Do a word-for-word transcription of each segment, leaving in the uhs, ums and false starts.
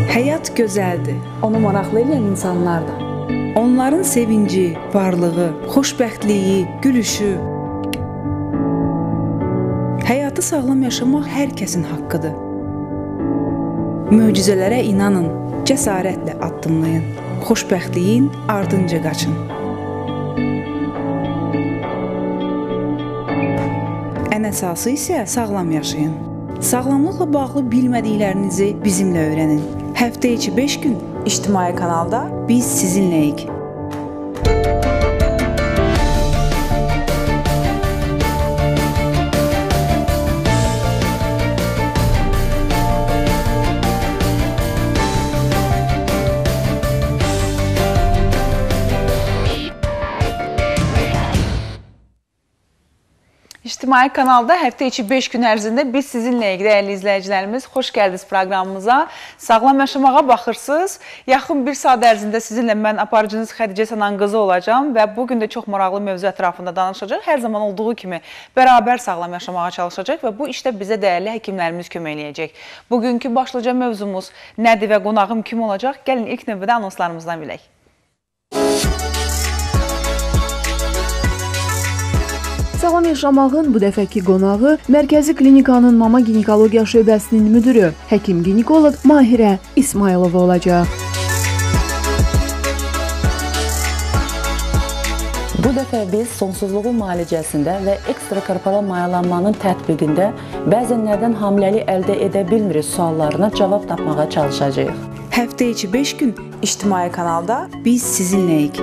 Həyat gözəldir. Onu maraqlı edən insanlar da. Onların sevinci, varlığı, xoşbəxtliyi, gülüşü. Həyatı sağlam yaşamaq hər kəsin haqqıdır. Möcüzələrə inanın, cəsarətlə addımlayın. Xoşbəxtliyin ardınca qaçın. Ən əsası isə sağlam yaşayın. Sağlamlıqla bağlı bilmədiklərinizi bizimlə öyrənin. Həftə içi beş gün İctimai kanalda biz sizinləyik. İctimai kanalda həftə içi beş gün ərzində biz sizinləyik, dəyərli izləyicilərimiz. Xoş gəldiniz proqramımıza. Sağlam yaşamağa baxırsınız. Yaxın bir saat ərzində sizinlə mən aparıcınız Xədicə Sənan qızı olacağım və bugün də çox maraqlı mövzu ətrafında danışacaq. Hər zaman olduğu kimi bərabər sağlam yaşamağa çalışacaq və bu işdə bizə dəyərli həkimlərimiz kömək eləyəcək. Bugünkü başlıca mövzumuz nədir və qonağım kim olacaq? Gəlin ilk növbədə anonslarımızdan bilək. Sağlam yaşamağın bu dəfəki qonağı Mərkəzi Klinikanın Mama Ginekologiya şöbəsinin müdürü, həkim-ginekoloq Mahirə İsmailova olacaq. Bu dəfə biz sonsuzluğun müalicəsində və ekstrakorporal mayalanmanın tətbiqində bəzən nədən hamiləlik əldə edə bilmirik suallarına cavab tapmağa çalışacağıq. Həftə içi beş gün İctimai kanalda biz sizinləyik.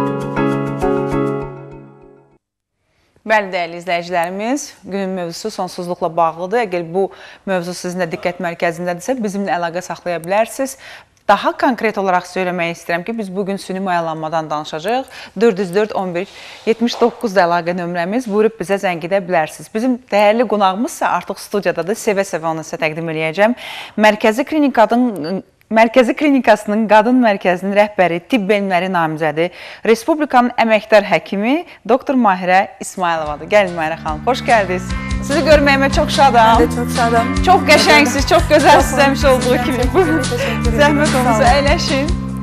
Bəli, dəyərli izləyicilərimiz, günün mövzusu sonsuzluqla bağlıdır. Əgər bu mövzu sizin də diqqət mərkəzindədirsə, bizimlə əlaqə saxlaya bilərsiniz. Daha konkret olaraq söyləmək istəyirəm ki, biz bugün süni mayalanmadan danışacağıq. dörd yüz dörd on bir yetmiş doqquz da əlaqə nömrəmiz, buyurub bizə zəng edə bilərsiniz. Bizim dəyərli qonağımızsa artıq studiyadadır, sevə-sevə onu sizə təqdim edəcəm. Mərkəzi Klinikadın Mərkəzi Klinikasının Qadın Mərkəzinin rəhbəri, tibb elmləri namizədi, Respublikanın əməkdar həkimi doktor Mahirə İsmailovadır. Gəlin Mahirə xanım, xoş gəldiniz. Sizi görməyimə çox şadam. Mən də çox şadam. Çox qəşəngsiniz, çox gözəlsiniz həmişə olduğu kimi. Zəhmət olunsa əyləşin.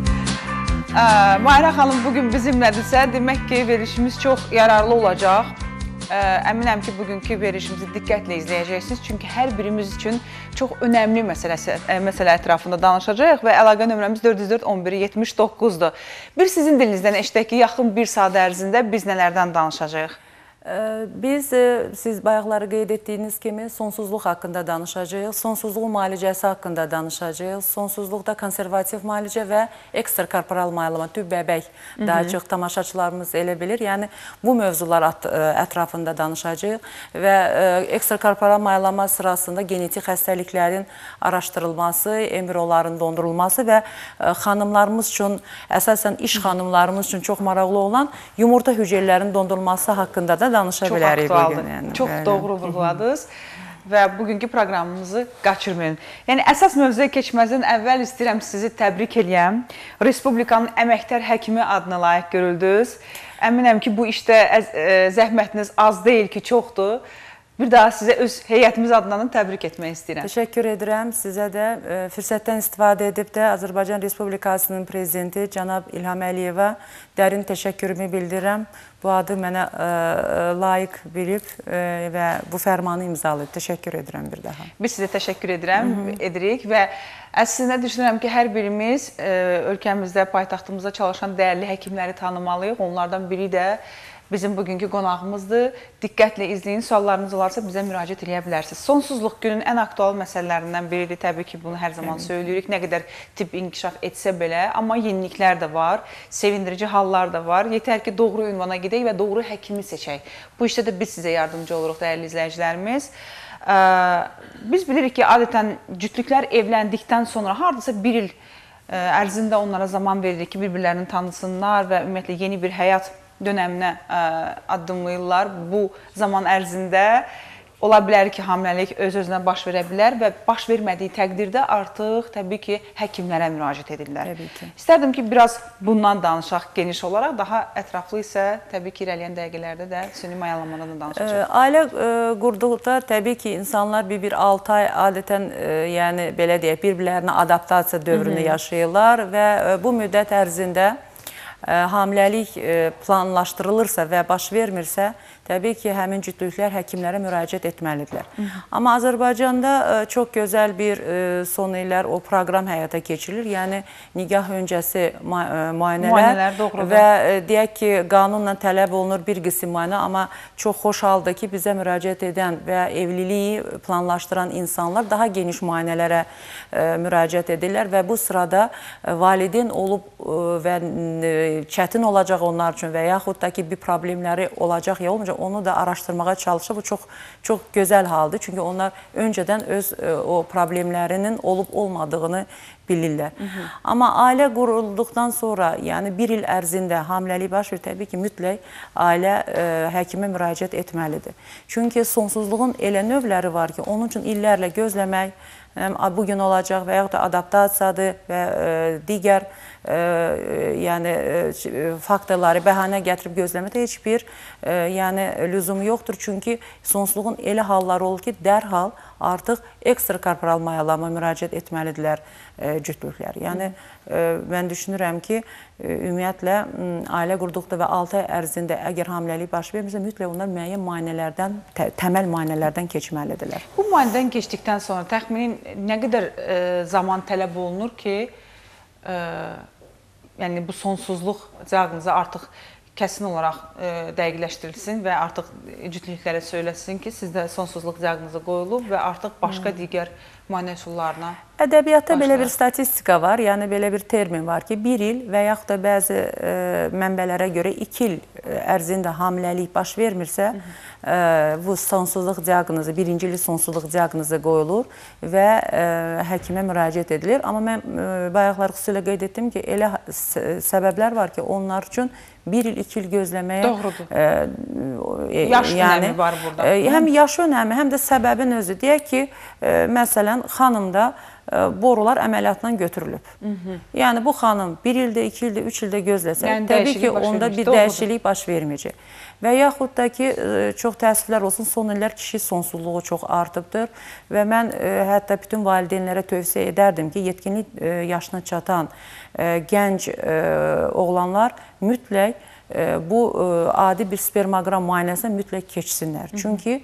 Mahirə xanım bugün bizimlədirsə, demək ki, verilişimiz çox yararlı olacaq. Əminəm ki, bugünkü verilişimizi diqqətlə izləyəcəksiniz. Çünki hər birimiz üçün çox önəmli məsələ ətrafında danışacaq və əlaqə nömrəmiz dörd yüz dörd on bir yetmiş doqquzdur. Bir sizin dilinizdən eşidək ki, yaxın bir saat ərzində biz nələrdən danışacağıq? Biz, siz bayaqları qeyd etdiyiniz kimi sonsuzluq haqqında danışacağıq, sonsuzluğun müalicəsi haqqında danışacağıq, sonsuzluqda konservativ müalicə və ekstrakorporal mayalama, tüp bəbək daha çox tamaşaçılarımız elə bilir. Yəni, bu mövzular ətrafında danışacağıq və ekstrakorporal mayalama sırasında genetik xəstəliklərin araşdırılması, embrioların dondurulması və xanımlarımız üçün, əsasən iş xanımlarımız üçün çox maraqlı olan yumurta hüceyrələrinin dondurulması haqqında da danışa bilərik bugün. Yəni, çox bəli. Doğru vurğuladınız və bugünkü proqramımızı qaçırmayın. Yəni, əsas mövzuya keçməzdən əvvəl istəyirəm sizi təbrik eləyəm. Respublikanın əməkdar həkimi adına layiq görüldünüz. Əminəm ki, bu işdə zəhmətiniz az deyil ki, çoxdur. Bir daha sizə öz heyətimiz adından təbrik etmək istəyirəm. Təşəkkür edirəm. Sizə də fürsətdən istifadə edib də Azərbaycan Respublikasının prezidenti cənab İlham Əliyeva dərin təşəkkürümü bildirirəm. Bu adı mənə layiq bilib və bu fərmanı imzalayıb. Təşəkkür edirəm bir daha. Biz sizə təşəkkür edirəm, edirik və əslində düşünürəm ki, hər birimiz ölkəmizdə, paytaxtımızda çalışan dəyərli həkimləri tanımalıyıq. Onlardan biri də bizim bugünkü qonağımızdır. Diqqətlə izləyin, suallarınız olarsa bizə müraciət edə bilərsiniz. Sonsuzluq günün ən aktual məsələlərindən biridir. Təbii ki, bunu hər zaman söyləyirik. Nə qədər tibb inkişaf etsə belə, amma yeniliklər də var, sevindirici hallar da var. Yetər ki, doğru ünvana gedək və doğru həkimi seçək. Bu işdə də biz sizə yardımcı oluruq, dəyərli izləyicilərimiz. Biz bilirik ki, adətən cütlüklər evləndikdən sonra hardasa bir il ərzində onlara zaman veririk ki, bir-birlərini tanısınlar və ümumiyyətlə yeni bir həyat dönəminə addımlayırlar. Bu zaman ərzində Ola bilər ki, hamiləlik öz-özünə baş verə bilər və baş vermədiyi təqdirdə artıq təbii ki, həkimlərə müraciət edirlər. Təbii ki. İstərdim ki, biraz bundan danışaq geniş olaraq, daha ətraflı isə təbii ki, irəliyən dəqiqələrdə də süni mayalamadan da danışacaq. Ailə qurduqda təbii ki, insanlar bir-bir altı ay adətən, yəni belə deyək, bir-birlərinə adaptasiya dövrünü yaşayırlar və bu müddət ərzində hamiləlik planlaşdırılırsa və baş vermirsə, təbii ki, həmin cütlüklər həkimlərə müraciət etməlidirlər. Amma Azərbaycanda çox gözəl bir son illər o proqram həyata keçirilir. Yəni, nikah öncəsi müayinələr və deyək ki, qanunla tələb olunur bir qism müayinə, amma çox xoş haldır ki, bizə müraciət edən və evliliyi planlaşdıran insanlar daha geniş müayinələrə müraciət edirlər və bu sırada valideyn olub və çətin olacaq onlar üçün və yaxud da ki, bir problemləri olacaq ya olmayacaq, onu da araşdırmağa çalışır. Bu çox çox gözəl haldır. Çünki onlar öncədən öz o problemlərinin olub-olmadığını bilirlər. Hı -hı. Amma ailə qurulduqdan sonra, yəni bir il ərzində hamiləlik baş verir, təbii ki, mütləq ailə ə, həkimə müraciət etməlidir. Çünki sonsuzluğun elə növləri var ki, onun üçün illərlə gözləmək, bugün olacaq və yaxud da adaptasiyadır və ə, digər ə, yəni ə, faktorları bəhanə gətirib gözləməkdə heç bir ə, yəni lüzumu yoxdur. Çünki sonsuzluğun elə halları olur ki, dərhal artıq ekstrakorporal mayalama müraciət etməlidirlər ə, cütlüklər. Yəni ə, mən düşünürəm ki, ə, ümumiyyətlə ə, ailə qurduqda və altı ay ərzində əgər hamiləlik baş vermirsə, mütləq onlar müəyyən müayinələrdən, tə, təməl müayinələrdən keçməlidirlər. Bu müayinədən keçdikdən sonra təxminin nə qədər ə, zaman tələb olunur ki, ə, yəni bu sonsuzluq diaqnozu artıq kəsin olaraq ə, dəqiqləşdirilsin və artıq cütlüklərə söyləsin ki, sizdə sonsuzluq diaqnozu qoyulub və artıq başqa hmm. digər müayinə üsullarına Ədəbiyyatda başlayır. Belə bir statistika var, yəni belə bir termin var ki, bir il və yaxud da bəzi ə, mənbələrə görə iki il ərzində hamiləlik baş vermirsə, Hı -hı. ə, bu sonsuzluq diaqnozu, birinci il sonsuzluq diaqnozu qoyulur və ə, həkimə müraciət edilir. Amma mən ə, bayaqlar xüsusilə qeyd etdim ki, elə səbəblər var ki, onlar üçün bir il, iki il gözləməyə... Doğrudur. Ə, yaş yəni, önəmi var burada. Ə, həm yaş önəmi, həm də səbəbin özü. Deyək ki, ə, məsələn, xanımda borular əməliyyatdan götürülüb. Hı -hı. Yəni, bu xanım bir ildə, iki ildə, üç ildə gözləsə, yəni, təbii ki, onda bir doğrudur. Dəyişiklik baş verməyəcək. Və yaxud da ki, çox təəssüflər olsun, son illər kişi sonsuzluğu çox artıbdır və mən hətta bütün valideynlərə tövsiyə edərdim ki, yetkinlik yaşına çatan gənc oğlanlar mütləq bu adi bir spermoqram müayinəsinə mütləq keçsinlər. Hı -hı. Çünki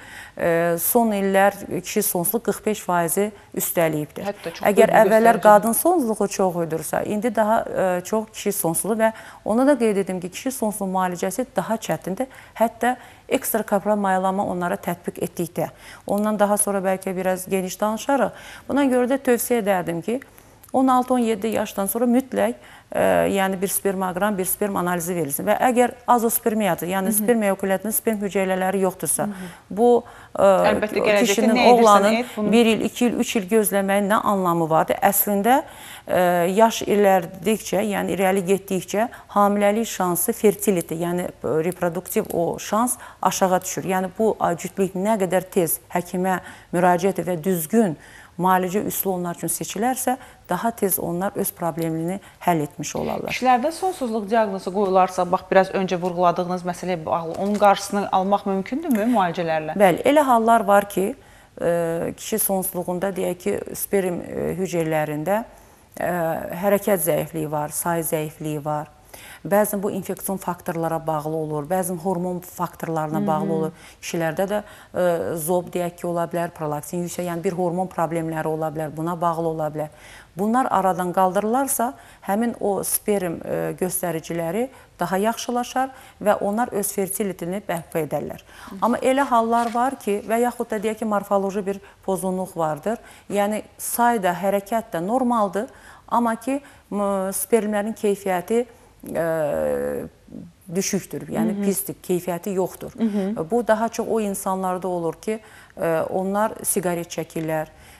son illər kişi sonsuzluq qırx beş faizi üstəliyibdir. Əgər əvvəllər qadın sonsuzluğu çox idursa, indi daha çox kişi sonsuzluğu və ona da qeyd edim ki, kişi sonsuzluğu müalicəsi daha çətindir. Hətta ekstrakorporal mayalama onlara tətbiq etdikdə. Ondan daha sonra bəlkə biraz geniş danışarıq. Buna görə də tövsiyə edərdim ki, on altı on yeddi yaşdan sonra mütləq ə, yəni bir spermoqram, bir sperm analizi verilsin. Və əgər azospermiyadır, yəni Hı -hı. sperm eyakulyatında sperm hüceyrələri yoxdursa, Hı -hı. bu ə, kişinin, oğlanın bir il, iki il, üç il gözləməyin nə anlamı vardır? Əslində, ə, yaş ilərdikcə, yəni irəli getdikcə hamiləlik şansı fertility, yəni reproduktiv o şans aşağı düşür. Yəni bu cütlük nə qədər tez həkimə müraciət və düzgün müalicə üsulu onlar üçün seçilərsə, daha tez onlar öz problemini həll etmiş olarlar. Kişilərdə sonsuzluq diaqnozu qoyularsa, bax, biraz öncə vurğuladığınız məsələyə bağlı, onun qarşısını almaq mümkündürmü müalicələrlə? Bəli, elə hallar var ki, kişi sonsuzluğunda deyək ki, sperm hüceyrələrində hərəkət zəifliyi var, say zəifliyi var. Bəzən bu infeksion faktorlara bağlı olur, bəzən hormon faktorlarına bağlı olur. Kişilərdə də ə, zob deyək ki, ola bilər, prolaktin yüksək, yəni bir hormon problemləri ola bilər, buna bağlı ola bilər. Bunlar aradan qaldırılarsa, həmin o sperm ə, göstəriciləri daha yaxşılaşar və onlar öz fertilitini bərpa edərlər. Amma elə hallar var ki, və yaxud da deyək ki, morfoloji bir pozğunluq vardır. Yəni, say da, hərəkət də normaldır, amma ki, spermlərin keyfiyyəti Ə, düşükdür, yəni Hı -hı. pisdir, keyfiyyəti yoxdur. Hı -hı. Bu daha çox o insanlarda olur ki, ə, onlar siqaret çəkirlər,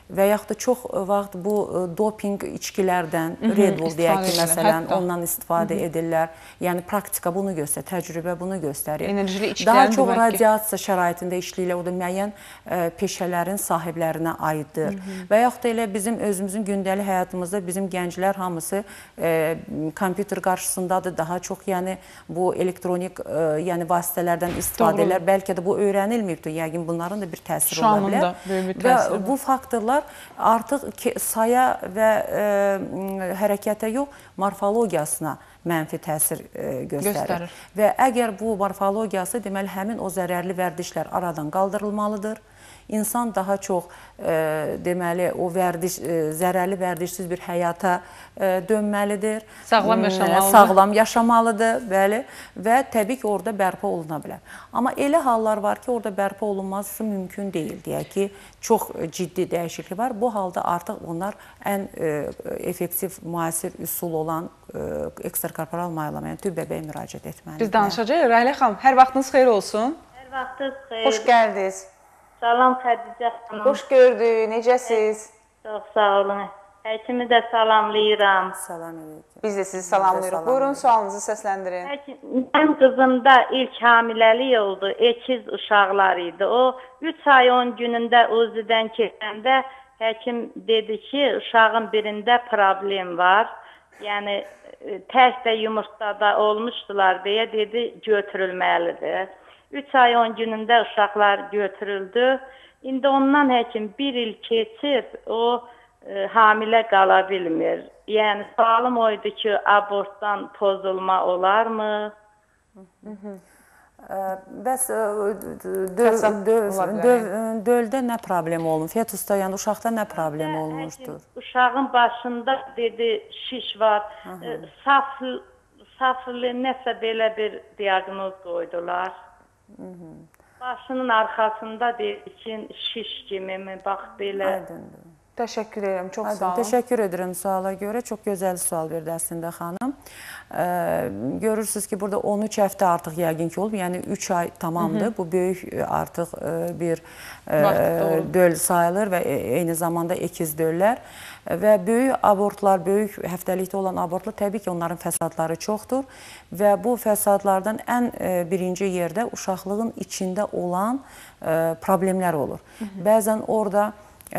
və yaxud da çox vaxt bu doping içkilərdən, Red Bull deyək ki, məsələn, ondan istifadə edirlər. Yəni, praktika bunu göstərir, təcrübə bunu göstərir. Enerjili içkilərin Daha çox radiasiya şəraitində işləyirlər, o da müəyyən peşələrin sahiblərinə aiddir. Və yaxud da elə bizim özümüzün gündəlik həyatımızda bizim gənclər hamısı kompüter qarşısındadır, daha çox yəni bu elektronik yəni vasitələrdən istifadə edirlər. Bəlkə də bu öyrənilməyibdir, yəqin bunların da bir təsiri ola bilər. Və bu faktorlar artıq saya və hərəkətə yox, morfologiyasına mənfi təsir göstərir. Və əgər bu morfologiyası, deməli, həmin o zərərli vərdişlər aradan qaldırılmalıdır. İnsan daha çox, deməli, o vərdiş, zərərli vərdişsiz bir həyata dönməlidir. Sağlam yaşamalıdır. Sağlam yaşamalıdır, bəli. Və təbii ki, orada bərpa oluna bilər. Amma elə hallar var ki, orada bərpa olunması mümkün deyil. Deyək ki, çox ciddi dəyişiklik var. Bu halda artıq onlar ən effektiv, müasir üsul olan ekstrakorporal mayalama, yəni tübb bəbəyə müraciət etməlidir. Biz danışacağıq. Rəhlə xanım, hər vaxtınız xeyir olsun. Hər vaxtınız xeyir. Xoş gəldiniz. Salam Xədicə xanım. Xoş gördük. Necəsiz? Çox sağ olun. Həkimi də salamlayıram. Salam edirəm. Biz də sizi salamlayırıq. Buyurun, sualınızı səsləndirin. Mənim qızımda ilk hamiləlik oldu. Ekiz uşaqlar idi. O üç ay on günündə uzidən keçəndə həkim dedi ki, uşağın birində problem var. Yəni tək də yumurtada olmuşdular deyə dedi götürülməlidir. üç ay on günündə uşaqlar götürüldü. İndi ondan həkim bir il keçib, o e, hamilə qala bilmir. Yəni, sualım oydu ki, abortdan pozulma olarmı? Bəs döldə nə problem olmuş? Fetusda, yəni uşaqda nə problem olmuşdur? Uşağın başında dedi şiş var. Saflı nəsə belə bir diaqnoz qoydular. Başının arxasında dedi ki, şiş kimi mi, bax belə. Aydındır. Təşəkkür edirəm, çox sağ olun. Təşəkkür edirəm suala görə. Çox gözəl sual verdi əslində xanım. Görürsünüz ki, burada on üç həftə artıq yəqin ki olub. Yəni üç ay tamamdır. Bu böyük artıq bir döl sayılır və eyni zamanda ekiz döllər. Və böyük abortlar, böyük həftəlikdə olan abortlar, təbii ki, onların fəsadları çoxdur. Və bu fəsadlardan ən birinci yerdə uşaqlığın içində olan problemlər olur. Bəzən orada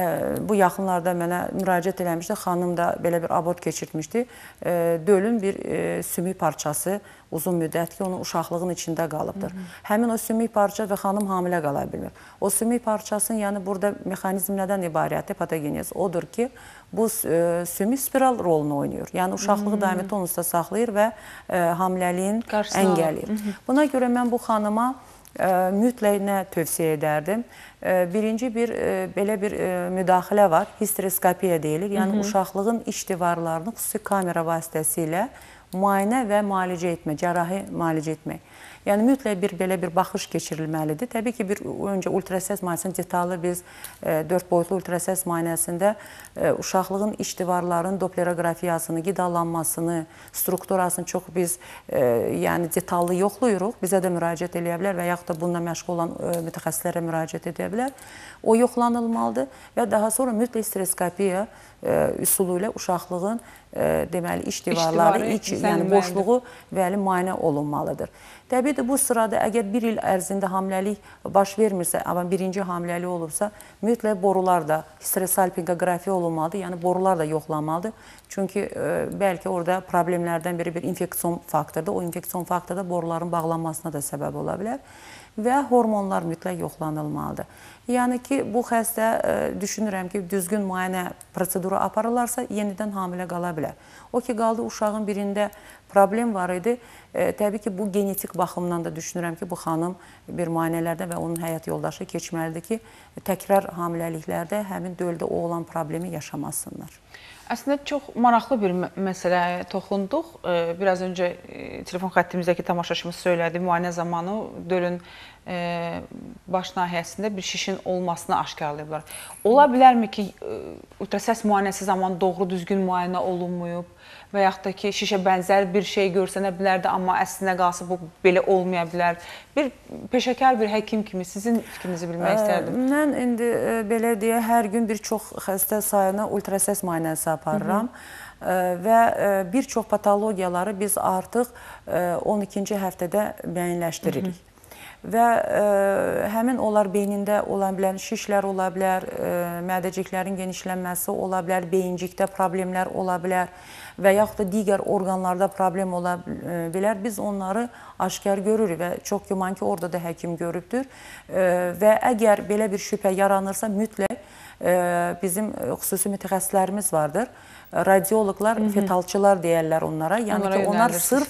bu yaxınlarda mənə müraciət eləmişdi, xanım da belə bir abort keçirtmişdi. Dölün bir sümük parçası uzun müddət ki, onun uşaqlığın içində qalıbdır. Həmin o sümük parça və xanım hamilə qala bilmir. O sümük parçasının, yəni burada mexanizm nədən ibarətdir, patogenez odur ki, bu sümük spiral rolunu oynayır. Yəni uşaqlığı daimi tonusda saxlayır və hamiləliyin əngəlləyir. Buna görə mən bu xanıma mütləq nə tövsiyə edərdim? Birinci bir, belə bir müdaxilə var, histeroskopiya deyilir. Yəni, uşaqlığın iç divarlarını xüsusi kamera vasitəsilə müayinə və müalicə etmək, cərrahi müalicə etmək. Yəni, mütləq bir, belə bir baxış keçirilməlidir. Təbii ki, bir öncə ultrasəs müayinəsinin detallı biz dörd boyutlu ultrasəs müayinəsində uşaqlığın iç divarlarının doplerografiyasını, qidalanmasını, strukturasını çox biz yəni detallı yoxlayırıq. Bizə də müraciət edə bilər və yaxud da bununla məşğul olan mütəxəssislərə müraciət edə bilər. O yoxlanılmalıdır və daha sonra mütləq stereoskopiya üsulu ilə uşaqlığın deməli iç divarları, iç, yəni boşluğu bəli müayinə olunmalıdır. Təbii bu sırada əgər bir il ərzində hamiləlik baş vermirsə, amma birinci hamiləlik olubsa, mütləq borular da histerosalpingografiya olunmalıdır, yəni borular da yoxlanmalıdır. Çünki bəlkə orada problemlərdən biri bir infeksion faktordur. O infeksion faktor da boruların bağlanmasına da səbəb ola bilər və hormonlar mütləq yoxlanılmalıdır. Yəni ki, bu xəstə düşünürəm ki, düzgün müayinə proseduru aparırlarsa, yenidən hamilə qala bilər. O ki, qaldı uşağın birində problem var idi. Təbii ki, bu genetik baxımdan da düşünürəm ki, bu xanım bir müayinələrdə və onun həyat yoldaşı keçməlidir ki, təkrar hamiləliklərdə həmin döldə o olan problemi yaşamasınlar. Əslində, çox maraqlı bir məsələyə toxunduq. Biraz öncə telefon xəttimizdəki tamaşaçımız söylədi, müayinə zamanı dölün baş nahiyəsində bir şişin olmasını aşkarlayıblar. Ola bilərmi ki, ultrasəs müayinəsi zamanı doğru düzgün müayinə olunmayıb və yaxud da ki, şişə bənzər bir şey görsənə bilərdi, amma əslində qalsa bu belə olmaya bilər. Bir peşəkar bir həkim kimi sizin fikrinizi bilmək istərdim. Mən indi belə deyə, hər gün bir çox xəstə sayına ultrasəs müayinəsi aparıram. Və bir çox patologiyaları biz artıq on ikinci həftədə müəyyənləşdiririk. Və həmin onlar beynində ola bilər, şişlər ola bilər, mədəciklərin genişlənməsi ola bilər, beyincikdə problemlər ola bilər və yaxud da digər orqanlarda problem ola bilər. Biz onları aşkar görürük və çox güman ki, orada da həkim görübdür. Və əgər belə bir şübhə yaranırsa, mütləq bizim xüsusi mütəxəssislərimiz vardır. Radioloqlar, fetalçılar deyərlər onlara. Yəni ki, onlar sırf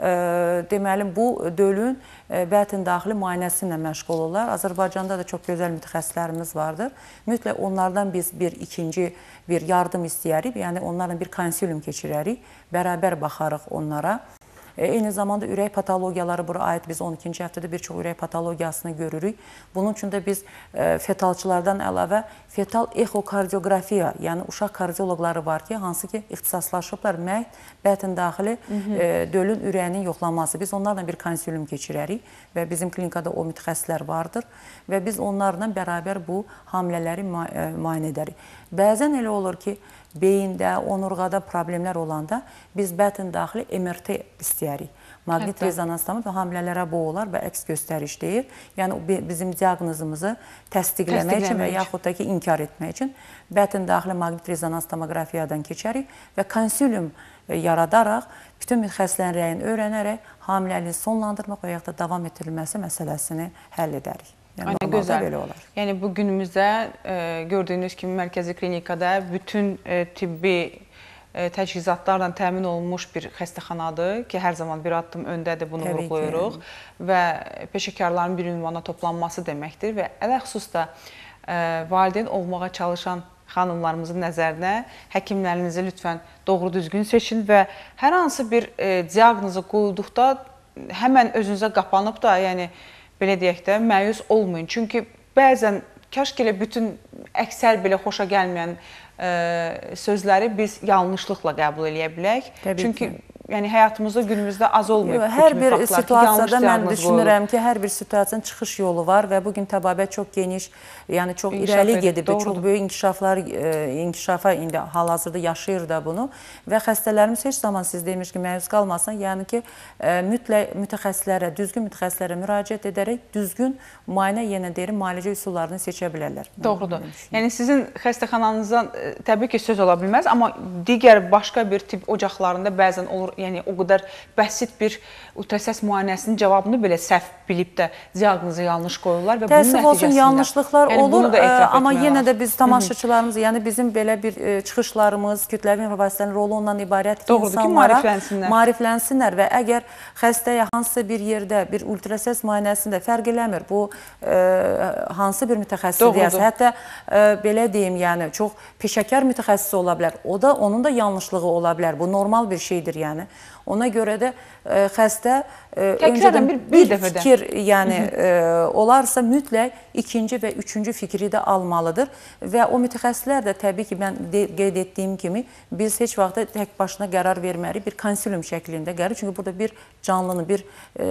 deməli bu dölün bətin daxili müayinəsi ilə məşğul olurlar. Azərbaycanda da çox gözəl mütəxəssislərimiz vardır. Mütləq onlardan biz bir ikinci bir yardım istəyərik. Yəni onlarla bir konsilium keçirərik. Bərabər baxarıq onlara. Eyni zamanda ürək patologiyaları bura aid. Biz on ikinci həftədə bir çox ürək patologiyasını görürük. Bunun üçün də biz fetalçılardan əlavə fetal exokardiografiya, yəni uşaq kardioloqları var ki, hansı ki ixtisaslaşıblar məhz bətin daxili dölün ürəyinin yoxlanması. Biz onlarla bir konsilium keçirərik və bizim klinikada o mütəxəssislər vardır və biz onlarla bərabər bu hamilələri müayinə edərik. Bəzən elə olur ki, beyində, onurğada problemlər olanda biz bətin daxili M R T istəyərik. Maqnit rezonans tamı hamilələrə bu olar və əks göstəriş deyir. Yəni bizim diaqnozumuzu təsdiqləmək üçün və yaxud da ki, inkar etmək üçün bətin daxili maqnit rezonans tomoqrafiyadan keçərik və konsilium yaradaraq bütün mütəxəssislərin rəyini öyrənərək hamiləliyi sonlandırmaq və yaxud da davam etdirilməsi məsələsini həll edərik. Yəni, gözəl. Belə olar. Yəni, bu günümüzdə e, gördüyünüz kimi mərkəzi klinikada bütün e, tibbi e, təchizatlarla təmin olunmuş bir xəstəxanadır ki, hər zaman bir addım öndədir, bunu vurğulayırıq və peşəkarların bir ünvana toplanması deməkdir və ələxüsus da e, valideyn olmağa çalışan xanımlarımızın nəzərinə həkimlərinizi lütfən doğru düzgün seçin və hər hansı bir e, diaqnozu qoyulduqda həmən özünüzə qapanıb da, yəni belə deyək də, məyus olmayın. Çünki bəzən kaş ki, bütün əksər belə xoşa gəlməyən ə, sözləri biz yanlışlıqla qəbul edə bilək. Təbii Çünki ki. Yəni, həyatımızda, günümüzdə az olmuyor. Hər bir situasiyada mən düşünürəm ki, hər bir situasiyanın çıxış yolu var və bugün təbabət çox geniş, yəni çox irəli gedib, çox böyük inkişaflar, inkişafa indi hal-hazırda yaşayır da bunu və xəstələrimiz heç zaman siz demiş ki, məyus qalmasın, yəni ki, mütləq mütəxəssislərə, düzgün mütəxəssislərə müraciət edərək düzgün müayinə, yenə deyirəm, müalicə üsullarını seçə bilərlər. Doğrudur. Yəni, sizin xəstəxananızdan təbii ki, söz ola bilməz, amma digər başqa bir tip ocaqlarında bəzən olur, yəni o qədər bəsit bir ultrasəs müayinəsinin cavabını belə səhv bilib də diaqnozu yanlış qoyurlar və bunun nəticəsində... Təəssüf olsun, yanlışlıqlar yəni, olur, amma yenə lazım. də biz tamaşaçılarımız, yəni bizim belə bir e, çıxışlarımız, kütləvi informasiyanın rolu ondan ibarət ki, insanlara maariflənsinlər və əgər xəstəyə hansısa bir yerdə bir ultrasəs müayinəsində fərq eləmir, bu e, hansı bir mütəxəssis deyərsə, hətta e, belə deyim, yəni çox peşəkar mütəxəssis ola bilər, o da, onun da yanlışlığı ola bilər, bu normal bir şeydir yəni. Ona görə də e, xəstə e, öncədən bir, bir, bir fikir yəni, e, olarsa mütləq ikinci və üçüncü fikri də almalıdır və o mütəxəssislər də təbii ki, mən qeyd etdiyim kimi biz heç vaxt tək başına qərar vermərik, bir konsilium şəklində qərar, çünki burada bir canlının, bir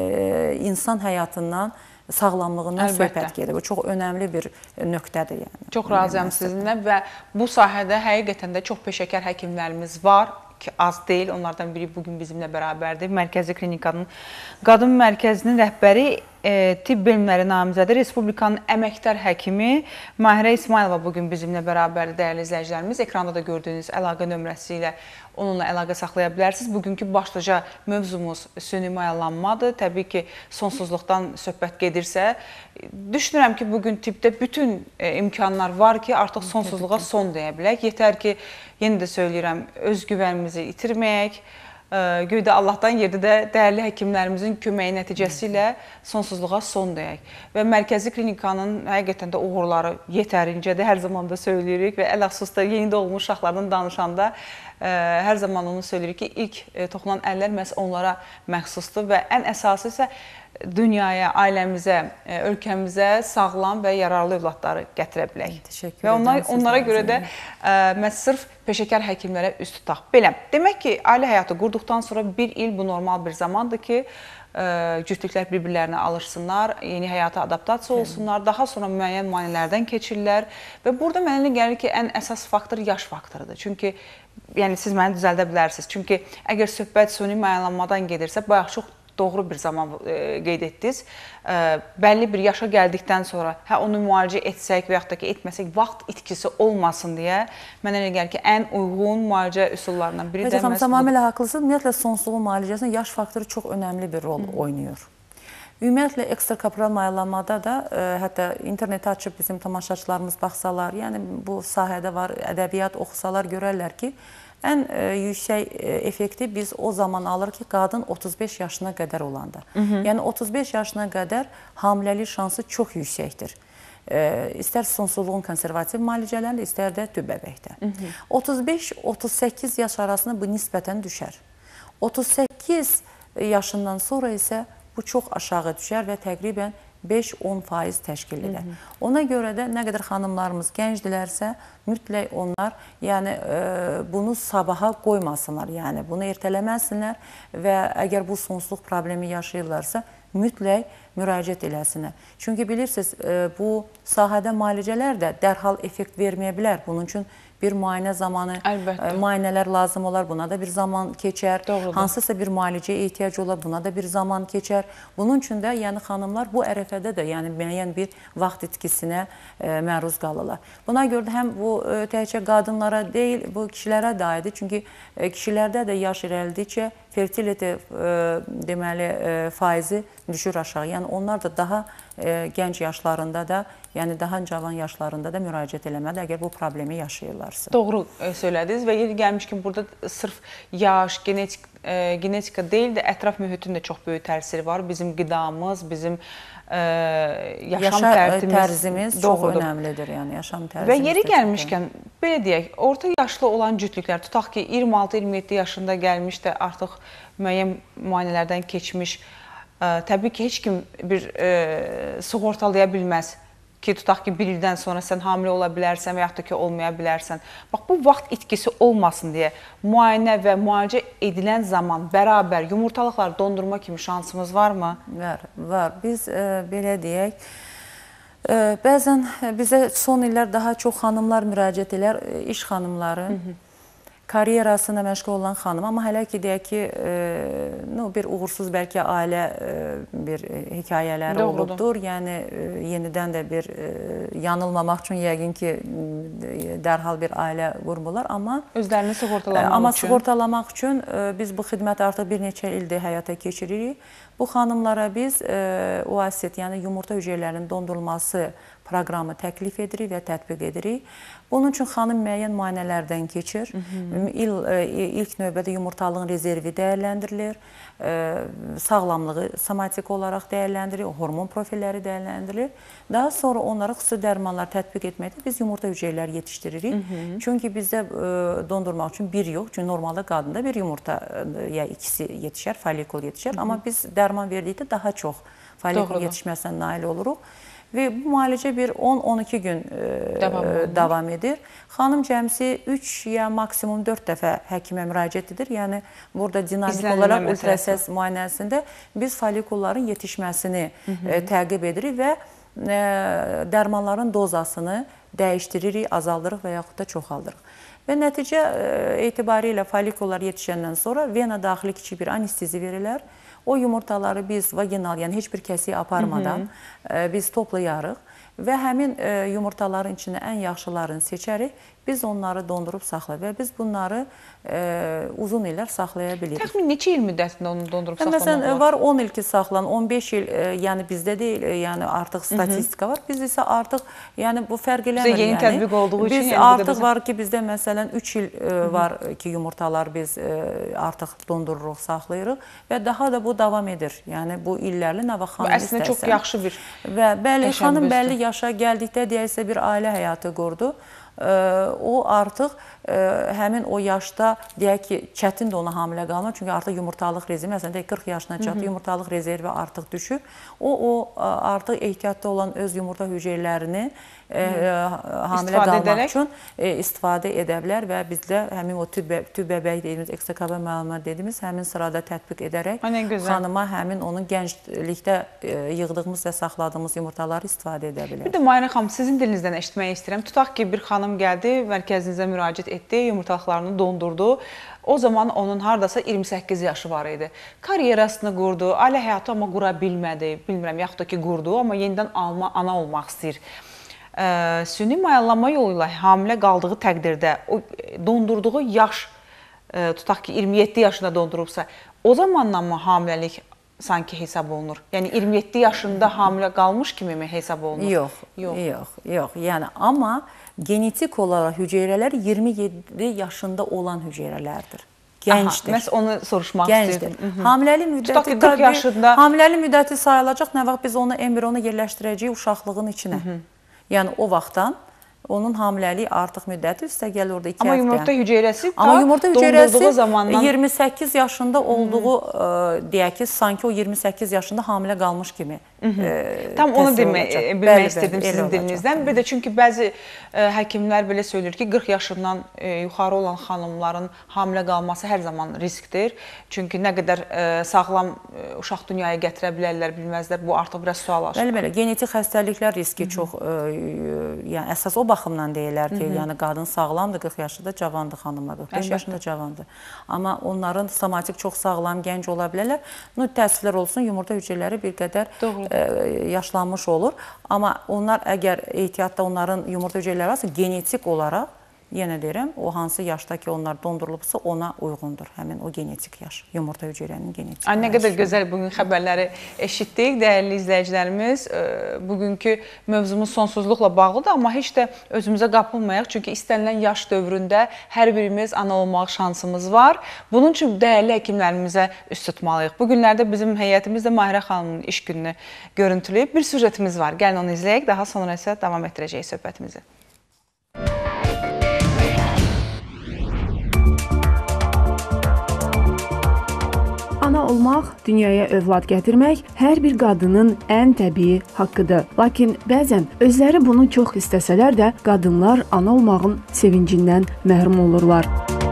e, insan həyatından sağlamlığından Əlbəttə. söhbət gedir. Bu çox önəmli bir nöqtədir. Yəni. Çox razıyam sizinlə və bu sahədə həqiqətən də çox peşəkar həkimlərimiz var ki, az deyil. Onlardan biri bugün bizimlə bərabərdir. Mərkəzi Klinikanın Qadın Mərkəzinin rəhbəri, e, tibb elmləri namizədi, Respublikanın əməkdar həkimi Mahirə İsmailova bugün bizimlə bərabərdir, dəyərli izləyicilərimiz. Ekranda da gördüyünüz əlaqə nömrəsi ilə onunla əlaqə saxlaya bilərsiniz. Bugünkü başlıca mövzumuz süni mayalanmadır. Təbii ki, sonsuzluqdan söhbət gedirsə, düşünürəm ki, bugün tibbdə bütün e, imkanlar var ki, artıq sonsuzluğa son deyə bilək. Yetər ki, yenə də söyləyirəm, özgüvənimizi itirməyək, göydə Allahdan, yerdə də dəyərli həkimlərimizin köməyi nəticəsi ilə sonsuzluğa son deyək. Və Mərkəzi Klinikanın həqiqətən də uğurları yetərincədir, hər zaman da söyləyirik və ələxsus da yeni doğulmuş uşaqlardan danışanda hər zaman onu söyləyirik ki, ilk toxunan əllər məhz onlara məxsusdur və ən əsası isə dünyaya, ailəmizə, ölkəmizə sağlam və yararlı övladları gətirə bilək. Təşəkkür Və onlar, edirəm. onlara görə də mən sırf peşəkar həkimlərə üst tutaq. Belə, demək ki, ailə həyatı qurduqdan sonra bir il bu normal bir zamandır ki, cütlüklər bir-birlərini alışsınlar, yeni həyata adaptasiya olsunlar, daha sonra müəyyən müayinələrdən keçirlər və burada mənə gəlir ki, ən əsas faktor yaş faktorudur. Çünki, yəni siz məni düzəldə bilərsiniz. Çünki əgər söhbət süni müayinləmədən gedirsə, bayaq çox doğru bir zaman qeyd etdiniz. Bəlli bir yaşa gəldikdən sonra hə onu müalicə etsək və yaxud da ki, etməsək vaxt itkisi olmasın deyə mənə elə gəlir ki, ən uyğun müalicə üsullarından biri də məhz bu. Tamamilə haqlısınız. Ümumiyyətlə, sonsuzluğun müalicəsində yaş faktoru çox önəmli bir rol oynayır. Ümumiyyətlə, ekstrakorporal mayallanmada da, hətta interneti açıb bizim tamaşaçılarımız baxsalar, yəni bu sahədə var, ədəbiyyat oxusalar görərlər ki, ən yüksək effekti biz o zaman alır ki, qadın otuz beş yaşına qədər olanda. Yəni otuz beş yaşına qədər hamiləlik şansı çox yüksəkdir. İstər sonsuzluğun konservativ müalicələrində, istər də tüp bəbəkdə. otuz beş otuz səkkiz yaş arasında bu nisbətən düşər. otuz səkkiz yaşından sonra isə bu çox aşağı düşər və təqribən beş on faiz təşkil edir. Ona görə də nə qədər xanımlarımız gəncdilərsə, mütləq onlar yəni bunu sabaha qoymasınlar, yəni bunu ertələməsinlər və əgər bu sonsuzluq problemi yaşayırlarsa, mütləq müraciət eləsinlər. Çünki bilirsiniz, bu sahədə müalicələr də dərhal effekt verməyə bilər. Bunun üçün bir müayinə zamanı, Əlbəttə. müayinələr lazım olar, buna da bir zaman keçər. Doğrudur. Hansısa bir müalicəyə ehtiyac olar, buna da bir zaman keçər. Bunun üçün də yəni xanımlar bu ərəfədə də yəni müəyyən bir vaxt itkisinə e, məruz qalırlar. Buna görə də həm bu e, təkcə qadınlara deyil, bu kişilərə də aiddir. Çünki e, kişilərdə də yaş irəlidikcə fertility e, deməli e, faizi düşür aşağı. Yəni onlar da daha e, gənc yaşlarında da, yəni daha cavan yaşlarında da müraciət eləməlidir, əgər bu problemi yaşayırlarsa. Doğru söylədiniz və yeri gəlmişkən burada sırf yaş, genetik, e, genetika deyil də ətraf mühitin də çox böyük təsiri var. Bizim qidamız, bizim e, yaşam Yaşa tərzimiz, tərzimiz çox doğrudur. önəmlidir, yəni yaşam tərzimiz. Və yeri gəlmişkən, belə deyək, orta yaşlı olan cütlüklər, tutaq ki, iyirmi altı iyirmi yeddi yaşında gəlmiş də artıq müəyyən müayinələrdən keçmiş, e, təbii ki, heç kim bir e, sığortalaya bilməz. Ki, tutaq ki, bir ildən sonra sən hamilə ola bilərsən və yaxud da ki, olmaya bilərsən. Bax, bu vaxt itkisi olmasın deyə müayinə və müalicə edilən zaman bərabər yumurtalıqları dondurma kimi şansımız varmı? Var, var. Biz e, belə deyək, e, bəzən bizə son illər daha çox xanımlar müraciət elər, e, iş xanımları, Hı -hı. karyerasına məşğul olan xanım, amma hələ ki, deyək ki, e, no, bir uğursuz bəlkə ailə e, bir e, hekayələri Doğrudur. olubdur. Yəni, e, yenidən də bir e, yanılmamaq üçün yəqin ki, e, dərhal bir ailə qurmurlar, amma Özlərini sığortalamaq e, amma üçün. sığortalamaq üçün e, biz bu xidməti artıq bir neçə ildir həyata keçiririk. Bu xanımlara biz e, O A S E T, yəni yumurta hüceyrələrinin dondurulması proqramı təklif edirik və tətbiq edirik. Bunun üçün xanım müəyyən müayinələrdən keçir. Hı -hı. İl, e, ilk növbədə yumurtalığın rezervi dəyərləndirilir, e, sağlamlığı somatik olaraq dəyərləndirilir, hormon profilləri dəyərləndirilir. Daha sonra onlara xüsusi dərmanlar tətbiq etməkdə biz yumurta hüceyrələri yetişdiririk. Hı -hı. Çünki bizdə e, dondurmaq üçün bir yox. Çünki normalda qadında bir yumurta e, ya ikisi yetişər, folikul yetişər. Hı -hı. Amma biz dərman verdikdə daha çox folikul yetişməsinə nail oluruq. Və bu müalicə bir on on iki gün e, davam, davam edir. Xanım cəmsi üç ya maksimum dörd dəfə həkimə müraciət edir. Yəni, burada dinamik İzlənilmə olaraq məsələsi. ultrasəs müayinəsində biz folikulların yetişməsini Hı -hı. E, təqib edirik və e, dərmanların dozasını dəyişdiririk, azaldırıq və yaxud da çoxaldırıq. Və nəticə e, etibarilə folikullar yetişəndən sonra vena daxili kiçik bir anestezi verirlər. O yumurtaları biz vaginal, yəni heç bir kəsiyi aparmadan Hı -hı. biz toplayarıq və həmin e, yumurtaların içində ən yaxşılarını seçərik. Biz onları dondurub saxlayırıq və biz bunları e, uzun illər saxlaya bilirik. Təxmin neçə il müddətində onu dondurup saxlamaq Məsələn, olar? var on il ki saxlan, on beş il, e, yəni bizdə deyil, e, yəni artıq statistika Hı -hı. var. Biz isə artıq, yəni bu fərq eləmir. Bizə yeni yəni. tətbiq olduğu üçün. Biz yəni, artıq var ki, bizdə məsələn üç il e, var ki, yumurtalar biz e, artıq dondururuq, saxlayırıq və daha da bu davam edir. Yəni bu illərlə nə vaxt xanım istərsə. Əslində çox yaxşı bir Və bəli, xanım təşəbbüsdür. bəlli yaşa gəldikdə deyəksə bir ailə həyatı qurdu. O artıq həmin o yaşda deyək ki, çətindir ona hamilə qalmaq, çünki artıq yumurtalıq rezervi, məsələn, qırx yaşına çatdı, yumurtalıq rezervi artıq düşüb. O, o artıq ehtiyatda olan öz yumurta hüceyrələrini e, hamilə qalmaq edərək. üçün e, istifadə edə bilər və bizdə həmin o tüb, tüb bəbək dediyimiz, ekstrakabel məlumat dediyimiz həmin sırada tətbiq edərək xanıma həmin onun gənclikdə e, yığdığımız və saxladığımız yumurtaları istifadə edə bilər. Bir də Mayrə xanım, sizin dilinizdən eşitmək istəyirəm. Tutaq ki, bir xanım gəldi, mərkəzinizə müraciət etdi, yumurtalıqlarını dondurdu. O zaman onun hardasa iyirmi səkkiz yaşı var idi. Karyerasını qurdu, ailə həyatı amma qura bilmədi. Bilmirəm, yaxud da ki, qurdu, amma yenidən alma, ana olmaq istəyir. Ə, süni mayallama yolu ilə hamilə qaldığı təqdirdə o dondurduğu yaş, ə, tutaq ki, iyirmi yeddi yaşında dondurubsa, o zamandan mı hamiləlik sanki hesab olunur? Yəni iyirmi yeddi yaşında hamilə qalmış kimi mi hesab olunur? Yox, yox, yox, yox. Yəni amma genetik olaraq hüceyrələr iyirmi yeddi yaşında olan hüceyrələrdir. Gəncdir. Məhz onu soruşmaq istəyirdim. Hamiləlik müddəti qırx yaşında hamiləlik müddəti sayılacaq. Nə vaxt biz onu embrionu yerləşdirəcəyik uşaqlığın içinə. Hı -hı. Yəni o vaxtdan onun hamiləliyi artıq müddəti üstə gəlir orada iki həftə. Amma yumurta hüceyrəsi Amma yumurta hüceyrəsi zamandan iyirmi səkkiz yaşında olduğu hmm. ə, deyək ki, sanki o iyirmi səkkiz yaşında hamilə qalmış kimi. Ə, Tam onu demək, bilmək istədim sizin dilinizdən. Bir də çünki bəzi ə, həkimlər belə söylür ki, qırx yaşından ə, yuxarı olan xanımların hamilə qalması hər zaman riskdir. Çünki nə qədər ə, sağlam ə, uşaq dünyaya gətirə bilərlər, bilməzlər. Bu artıq biraz sual açır. Bəli, bəli. Genetik xəstəliklər riski Hı -hı. çox, ə, yəni əsas o baxımdan deyirlər ki, Hı -hı. yəni qadın sağlamdır, qırx yaşında cavandır xanımlar, qırx beş yaşında cavandır. Amma onların somatik çox sağlam, gənc ola bilərlər. Ну, təəssüflər olsun, yumurta hüceyrələri bir qədər ə, yaşlanmış olur. Amma onlar əgər ehtiyatda onların yumurta hüceyrələri varsa, genetik olaraq, yenə deyirəm, o hansı yaşda ki onlar dondurulubsa ona uyğundur. Həmin o genetik yaş, yumurta hüceyrənin genetik yaşı. Nə qədər gözəl bugün xəbərləri eşitdik, dəyərli izləyicilərimiz. Bugünkü mövzumuz sonsuzluqla bağlıdır, amma heç də özümüzə qapılmayaq. Çünki istənilən yaş dövründə hər birimiz ana olmaq şansımız var. Bunun üçün dəyərli həkimlərimizə üst tutmalıyıq. Bu günlərdə bizim heyətimiz də Mahirə xanımın iş gününü görüntüləyib. Bir süjetimiz var. Gəlin onu izləyək, daha sonra isə davam etdirəcəyik söhbətimizi. Ana olmaq, dünyaya övlad gətirmək hər bir qadının ən təbii haqqıdır. Lakin bəzən özləri bunu çox istəsələr də qadınlar ana olmağın sevincindən məhrum olurlar.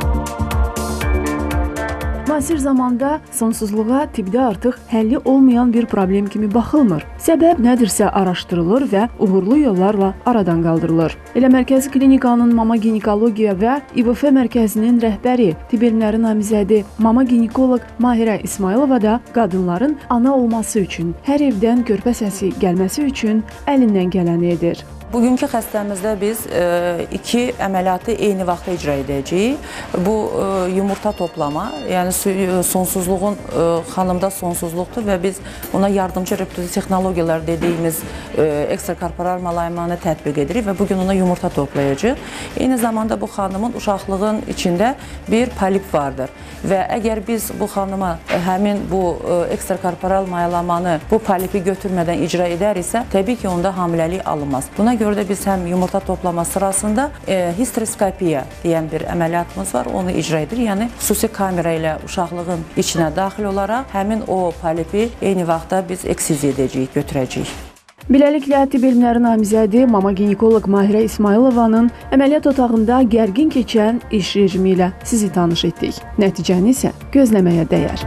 Müasir zamanda sonsuzluğa tibbdə artıq həlli olmayan bir problem kimi baxılmır. Səbəb nədirsə araşdırılır və uğurlu yollarla aradan qaldırılır. Elə Mərkəzi Klinikanın Mama Ginekologiya və İ V F mərkəzinin rəhbəri, tibb elmləri namizədi mama ginekoloq Mahirə İsmailova da qadınların ana olması üçün, hər evdən körpə səsi gəlməsi üçün əlindən gələni edir. Bugünkü xəstəmizdə biz e, iki əməliyyatı eyni vaxtda icra edəcəyik. Bu e, yumurta toplama, yəni sonsuzluğun e, xanımda sonsuzluqdur və biz ona yardımcı reproduktiv texnologiyalar dediyimiz e, ekstrakorporal malaymanı tətbiq edirik və bugün ona yumurta toplayacağıq. Eyni zamanda bu xanımın uşaqlığın içində bir polip vardır və əgər biz bu xanıma həmin bu e, ekstrakorporal mayalamanı bu polipi götürmədən icra edəriksə, təbii ki, onda hamiləlik alınmaz. Buna görə də biz həm yumurta toplama sırasında e, histeroskopiya deyən bir əməliyyatımız var, onu icra edirik. Yəni xüsusi kamera ilə uşaqlığın içinə daxil olaraq həmin o polipi eyni vaxtda biz eksiziya edəcəyik, götürəcəyik. Beləliklə, tibb elmləri namizədi mama ginekoloq Mahirə İsmailovanın əməliyyat otağında gərgin keçən iş rejimi ilə sizi tanış etdik. Nəticəni isə gözləməyə dəyər.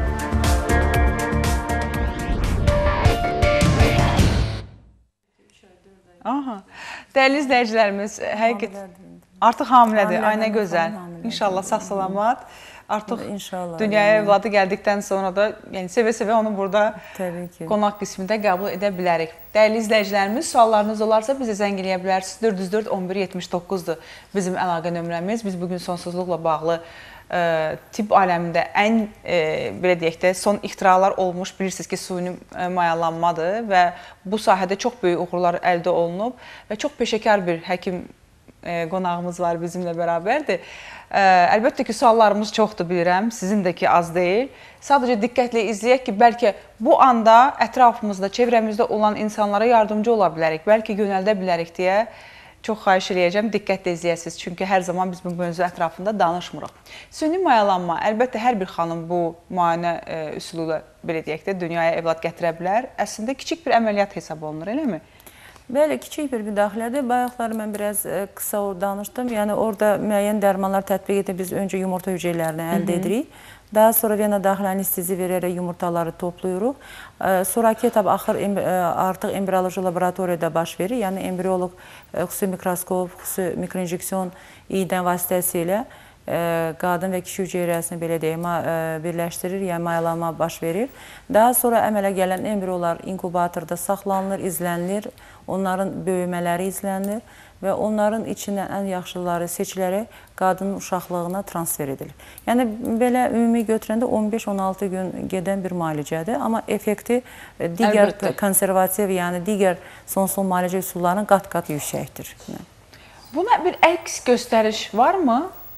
Aha. Dəyərli izləyicilərimiz, həqiqət artıq hamilədir. Ay nə gözəl. İnşallah sağ-salamat. Artıq İnşallah, dünyaya yəni. Övladı gəldikdən sonra da yəni sevə-sevə onu burada qonaq qismində qəbul edə bilərik. Dəyərli izləyicilərimiz, suallarınız olarsa bizə zəng eləyə bilərsiniz. dörd yüz dörd on bir yetmiş doqquzdur bizim əlaqə nömrəmiz. Biz bugün sonsuzluqla bağlı ə, tibb aləmində ən ə, belə deyək də son ixtiralar olmuş, bilirsiniz ki, suni mayalanmadır və bu sahədə çox böyük uğurlar əldə olunub və çox peşəkar bir həkim ə, qonağımız var bizimlə bərabərdir. Ə, əlbəttə ki, suallarımız çoxdur bilirəm, sizin də ki az deyil. Sadəcə diqqətlə izləyək ki, bəlkə bu anda ətrafımızda, çevrəmizdə olan insanlara yardımcı ola bilərik, bəlkə yönəldə bilərik deyə Çox xahiş eləyəcəm, diqqətlə izləyəsiniz. Çünki hər zaman biz bu mövzu ətrafında danışmırıq. Süni mayalanma, əlbəttə hər bir xanım bu müayinə e, üsulu ilə, belə deyək də, dünyaya evlad gətirə bilər. Əslində kiçik bir əməliyyat hesab olunur, eləmi? Bəli, kiçik bir müdaxilədir. Bayaqları mən biraz e, qısa danışdım. Yəni orada müəyyən dərmanlar tətbiq edib biz öncə yumurta hüceyrələrini əldə edirik. Daha sonra vena daxili anesteziya verərək yumurtaları toplayırıq. Sonraki etap axır artıq embrioloji laboratoriyada baş verir. Yəni embriolog xüsusi mikroskop, xüsusi mikroinjeksiyon iğdən vasitəsilə qadın və kişi hüceyrəsini belə deyək, birləşdirir, yəni mayalanma baş verir. Daha sonra əmələ gələn embriolar inkubatorda saxlanılır, izlənilir, onların böyümələri izlənilir və onların içindən ən yaxşıları seçilərək qadının uşaqlığına transfer edilir. Yəni, belə ümumi götürəndə on beş on altı gün gedən bir müalicədir, amma effekti digər Əlbəttə. konservativ, yəni digər sonsuz müalicə üsullarının qat-qat yüksəkdir. Buna bir əks göstəriş varmı?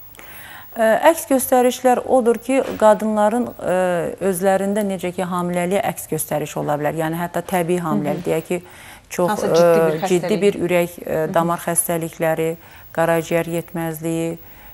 Əks göstərişlər odur ki, qadınların özlərində necə ki, hamiləliyə əks göstəriş ola bilər. Yəni, hətta təbii hamiləlik, deyək ki, çox ciddi bir, ciddi bir ürək damar xəstəlikləri, qaraciyər yetməzliyi,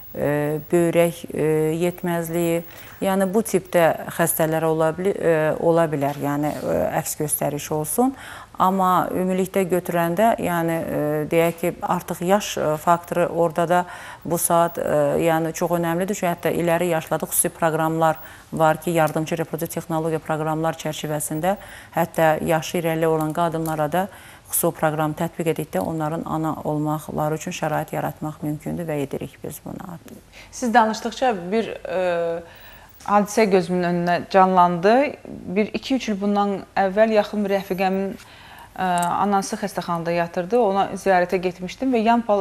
böyrək yetməzliyi, yəni bu tipdə xəstələr ola, ola bilər, yəni əks göstəriş olsun. Amma ümumilikdə götürəndə, yəni deyək ki, artıq yaş faktoru orada da bu saat yəni çox önəmlidir. Çünki hətta iləri yaşlarda xüsusi proqramlar var ki, yardımcı reproduktiv texnologiya proqramlar çərçivəsində hətta yaşı irəli olan qadınlara da xüsusi proqram tətbiq edikdə onların ana olmaqları üçün şərait yaratmaq mümkündür və edirik biz buna. Siz danışdıqca bir e, hadisə gözümün önünə canlandı. Bir iki üç il bundan əvvəl yaxın bir rəfiqəmin e, anası xəstəxanada yatırdı. Ona ziyarətə getmişdim və yan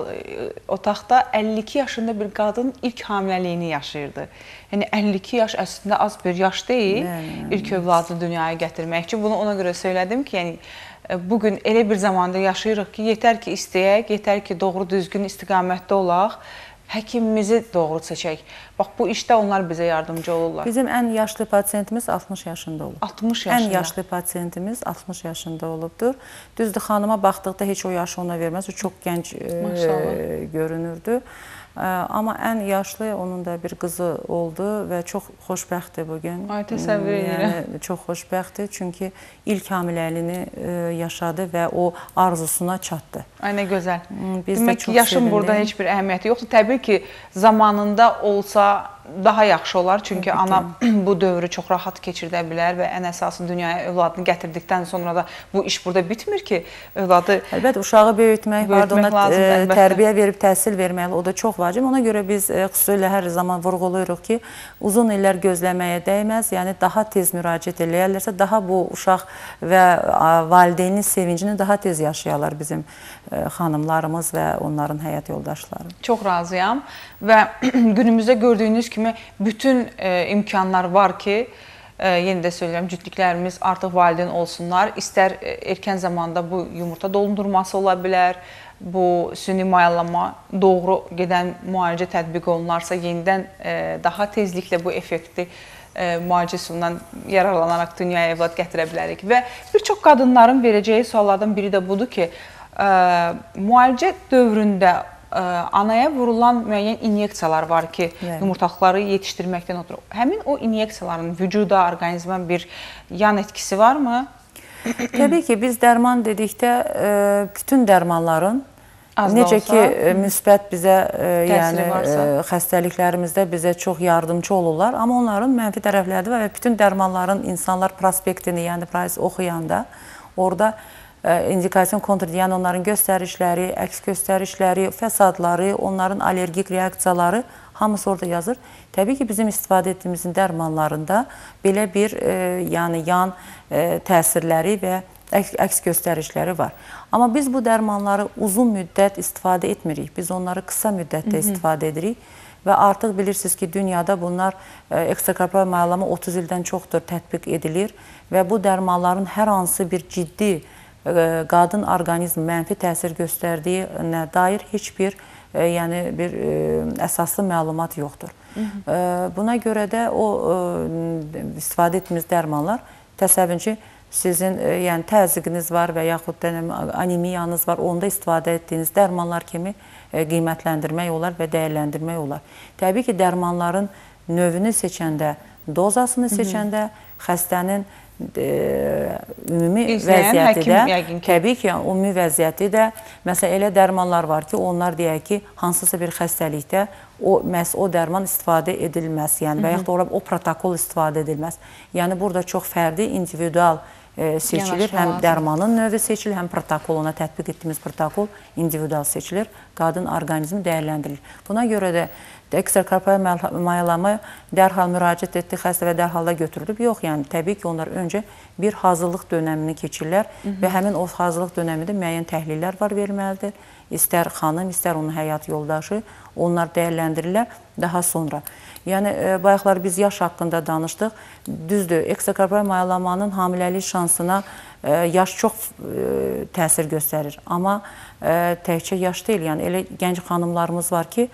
otaqda əlli iki yaşında bir qadın ilk hamiləliyini yaşayırdı. Yəni əlli iki yaş əslində az bir yaş deyil, Bəli. ilk övladını dünyaya gətirmək üçün. Bunu ona görə söylədim ki, yəni bugün elə bir zamanda yaşayırıq ki, yetər ki istəyək, yetər ki doğru düzgün istiqamətdə olaq, həkimimizi doğru seçək. Bax, bu işdə onlar bizə yardımcı olurlar. Bizim ən yaşlı pasiyentimiz altmış yaşında olub. altmış yaşında? Ən yaşlı pasiyentimiz altmış yaşında olubdur. Düzdür, xanıma baxdıqda heç o yaşı ona verməz. O çox gənc e, görünürdü. Amma ən yaşlı onun da bir qızı oldu və çox xoşbəxtdir bugün. Ay, təsəvvür edirəm. Yəni, çox xoşbəxtdir, çünki ilk hamiləliyini yaşadı və o arzusuna çatdı. Ay, nə gözəl. Biz Demək ki, yaşın sevindik. Burada heç bir əhəmiyyəti yoxdur. Təbii ki, zamanında olsa daha yaxşı olar. Çünki Təbii ana ki. bu dövrü çox rahat keçirdə bilər və ən əsası dünyaya övladını gətirdikdən sonra da bu iş burada bitmir ki, övladı Əlbəttə, uşağı böyütmək, böyütmək vardı, ona lazım, tərbiyə verib təhsil verməli, o da çox vacib. Ona görə biz xüsusilə hər zaman vurğuluyuruq ki, uzun illər gözləməyə dəyməz, yəni daha tez müraciət eləyərlərsə, daha bu uşaq və valideynin sevincini daha tez yaşayarlar bizim xanımlarımız və onların həyat yoldaşları. Çox razıyam və günümüzdə gördüyünüz kimi bütün e, imkanlar var ki, e, yenə də söyləyirəm, cütlüklərimiz artıq valideyn olsunlar. İstər e, erkən zamanda bu yumurta dolundurması ola bilər, bu süni mayalanma doğru gedən müalicə tətbiq olunarsa, yenidən e, daha tezliklə bu effekti e, müalicə üsulundan yararlanaraq dünyaya evlad gətirə bilərik. Və bir çox qadınların verəcəyi suallardan biri də budur ki, e, müalicə dövründə anaya vurulan müəyyən inyeksiyalar var ki, evet. yumurtaqları yetişdirməkdən ötürü. Həmin o inyeksiyaların vücuda, orqanizmə bir yan etkisi varmı? Təbii ki, biz dərman dedikdə bütün dərmanların Az necə ki, müsbət bizə, yəni xəstəliklərimizdə bizə çox yardımcı olurlar, amma onların mənfi tərəfləri var və bütün dərmanların insanlar prospektini, yəni price oxuyanda orada indikasiyon kontrol, yəni onların göstərişləri, əks göstərişləri, fəsadları, onların allergik reaksiyaları hamısı orada yazır. Təbii ki, bizim istifadə etdiyimizin dərmanlarında belə bir e, yəni yan e, təsirləri və əks, əks göstərişləri var. Amma biz bu dərmanları uzun müddət istifadə etmirik. Biz onları qısa müddətdə Hı -hı. istifadə edirik. Və artıq bilirsiniz ki, dünyada bunlar e, ekstrakorporal mayalama otuz ildən çoxdur tətbiq edilir və bu dərmanların hər hansı bir ciddi qadın orqanizm mənfi təsir göstərdiyinə dair heç bir e, yəni bir e, əsaslı məlumat yoxdur. Hı -hı. E, buna görə də o e, istifadə etdiyimiz dərmanlar təsəvvürün ki, sizin e, yəni təzyiqiniz var və yaxud da anemiyanız var, onda istifadə etdiyiniz dərmanlar kimi e, qiymətləndirmək olar və dəyərləndirmək olar. Təbii ki, dərmanların növünü seçəndə, dozasını seçəndə xəstənin e, ümumi İzləyən vəziyyəti həkim də, yəqin ki. təbii ki, yəni, ümumi vəziyyəti də, məsələn, elə dərmanlar var ki, onlar deyək ki, hansısa bir xəstəlikdə o, məhz o dərman istifadə edilməz, yəni, və yaxud da o protokol istifadə edilməz. Yəni, burada çox fərdi, individual e, seçilir, Yanaşma həm lazım. dərmanın növü seçilir, həm protokol, ona tətbiq etdiyimiz protokol individual seçilir, qadın orqanizmi dəyərləndirilir. Buna görə də ekstrakorporal mayalama dərhal müraciət etdi xəstə və dərhal da götürülüb. Yox, yəni təbii ki, onlar öncə bir hazırlıq dönəmini keçirlər və həmin o hazırlıq dönəmində müəyyən təhlillər var verilməlidir. İstər xanım, istər onun həyat yoldaşı, onlar dəyərləndirirlər daha sonra. Yəni, e, bayaqlar biz yaş haqqında danışdıq. Düzdür, ekstrakorporal mayalamanın hamiləlik şansına e, yaş çox e, təsir göstərir. Amma e, təkcə yaş deyil, yəni elə gənc xanımlarımız var ki,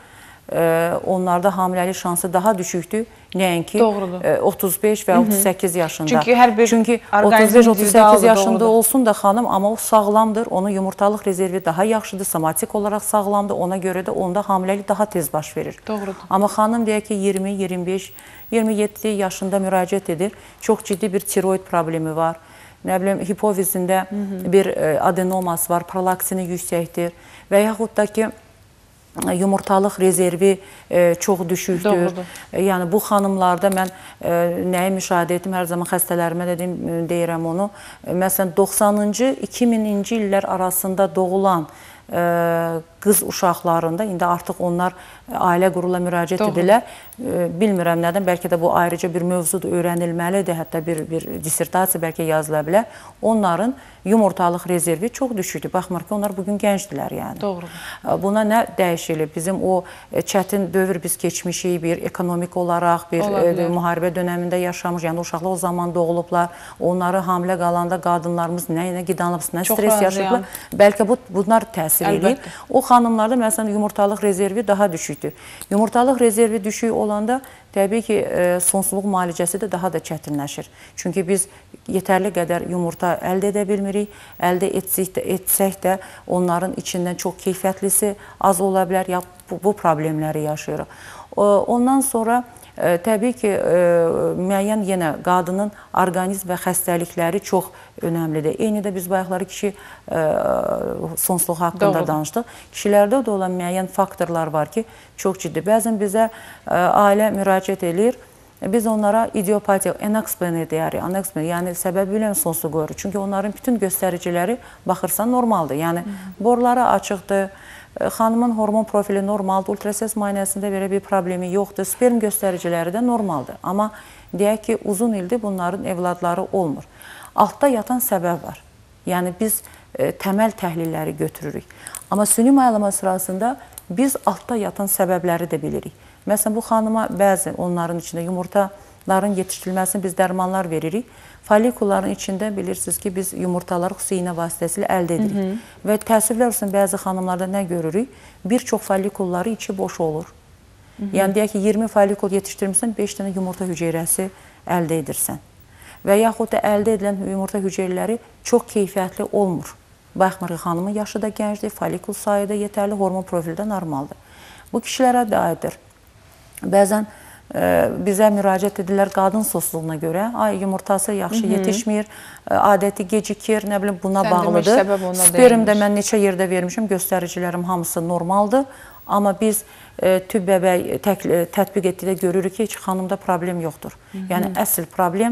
onlarda hamiləlik şansı daha düşükdür, nəinki otuz beş və otuz səkkiz yaşında. Çünki hər bir Çünki otuz beş otuz səkkiz yaşında olsun da xanım, amma o sağlamdır, onun yumurtalıq rezervi daha yaxşıdır, somatik olaraq sağlamdır, ona görə də onda hamiləlik daha tez baş verir. Doğrudur. Amma xanım deyək ki, iyirmi, iyirmi beş, iyirmi yeddi yaşında müraciət edir, çox ciddi bir tiroid problemi var. Nə bilim, hipofizində bir adenomas var, prolaksini yüksəkdir və yaxud da ki, yumurtalıq rezervi e, çox düşükdür. Doğrudur. E, yəni bu xanımlarda mən e, nəyi müşahidə etdim, hər zaman xəstələrimə dedim, deyirəm onu. E, məsələn, doxsanıncı iki mininci illər arasında doğulan e, qız uşaqlarında, indi artıq onlar ailə qurula müraciət Doğru. edirlər. E, bilmirəm nədən, bəlkə də bu ayrıca bir mövzudur, öyrənilməlidir, hətta bir, bir dissertasiya bəlkə yazıla bilər. Onların yumurtalıq rezervi çox düşükdür. Baxmır ki, onlar bugün gəncdirlər yəni. Doğru. Buna nə dəyişilir? Bizim o çətin dövr biz keçmişik, bir ekonomik olaraq, bir e, müharibə dönəmində yaşamış, yəni uşaqlar o zaman doğulublar. Onları hamilə qalanda qadınlarımız nə ilə qidalanıb, nə stres yaşayıblar. Bəlkə bu, bunlar təsir edir. O xanımlarda məsələn yumurtalıq rezervi daha düşükdür. Yumurtalıq rezervi düşük olanda təbii ki, e, sonsuzluq müalicəsi də daha da çətinləşir. Çünki biz yetərli qədər yumurta əldə edə bilmirik. Əldə etsək də, etsək də onların içindən çox keyfiyyətlisi az ola bilər, ya bu, bu problemləri yaşayırıq. E, ondan sonra e, təbii ki, e, müəyyən yenə qadının orqanizm və xəstəlikləri çox önəmlidir. Eyni də biz bayaqları kişi e, sonsuzluq haqqında Doğru. danışdıq. Kişilərdə də olan müəyyən faktorlar var ki, çox ciddi. Bəzən bizə e, ailə müraciət edir. Biz onlara idiopatiya, unexplained deyərik, unexplained, yəni səbəbi bilən sonsuz qoyuruq. Çünki onların bütün göstəriciləri baxırsan normaldır. Yəni boruları açıqdır, xanımın hormon profili normaldır, ultrasəs müayinəsində belə bir problemi yoxdur, sperm göstəriciləri də normaldır. Amma deyək ki, uzun ildir bunların evladları olmur. Altda yatan səbəb var. Yəni biz e, təməl təhlilləri götürürük. Amma süni mayalama sırasında biz altda yatan səbəbləri də bilirik. Məsələn, bu xanıma bəzi onların içində yumurtaların yetişdirilməsini biz dərmanlar veririk. Folikulların içində bilirsiniz ki, biz yumurtaları xüsusi iynə vasitəsilə əldə edirik. Hı -hı. Və təəssüflər olsun, bəzi xanımlarda nə görürük? Bir çox folikulları içi boş olur. Hı -hı. Yəni, deyək ki, iyirmi folikul yetişdirmişsən, beş dənə yumurta hüceyrəsi əldə edirsən. Və yaxud da əldə edilən yumurta hüceyrələri çox keyfiyyətli olmur. Baxmırıq, xanımın yaşı da gəncdir, folikul sayı da yetərli, hormon profili də normaldır. Bu kişilərə də aiddir. Bəzən e, bizə müraciət edirlər qadın sosluğuna görə. Ay, yumurtası yaxşı Hı -hı. yetişmir, e, adəti gecikir, nə bilim buna Sən bağlıdır. Sperm də mən neçə yerdə vermişim, göstəricilərim hamısı normaldır. Amma biz e, tüb bəbəy tək, tətbiq etdikdə görürük ki, heç xanımda problem yoxdur. Hı -hı. Yəni, əsl problem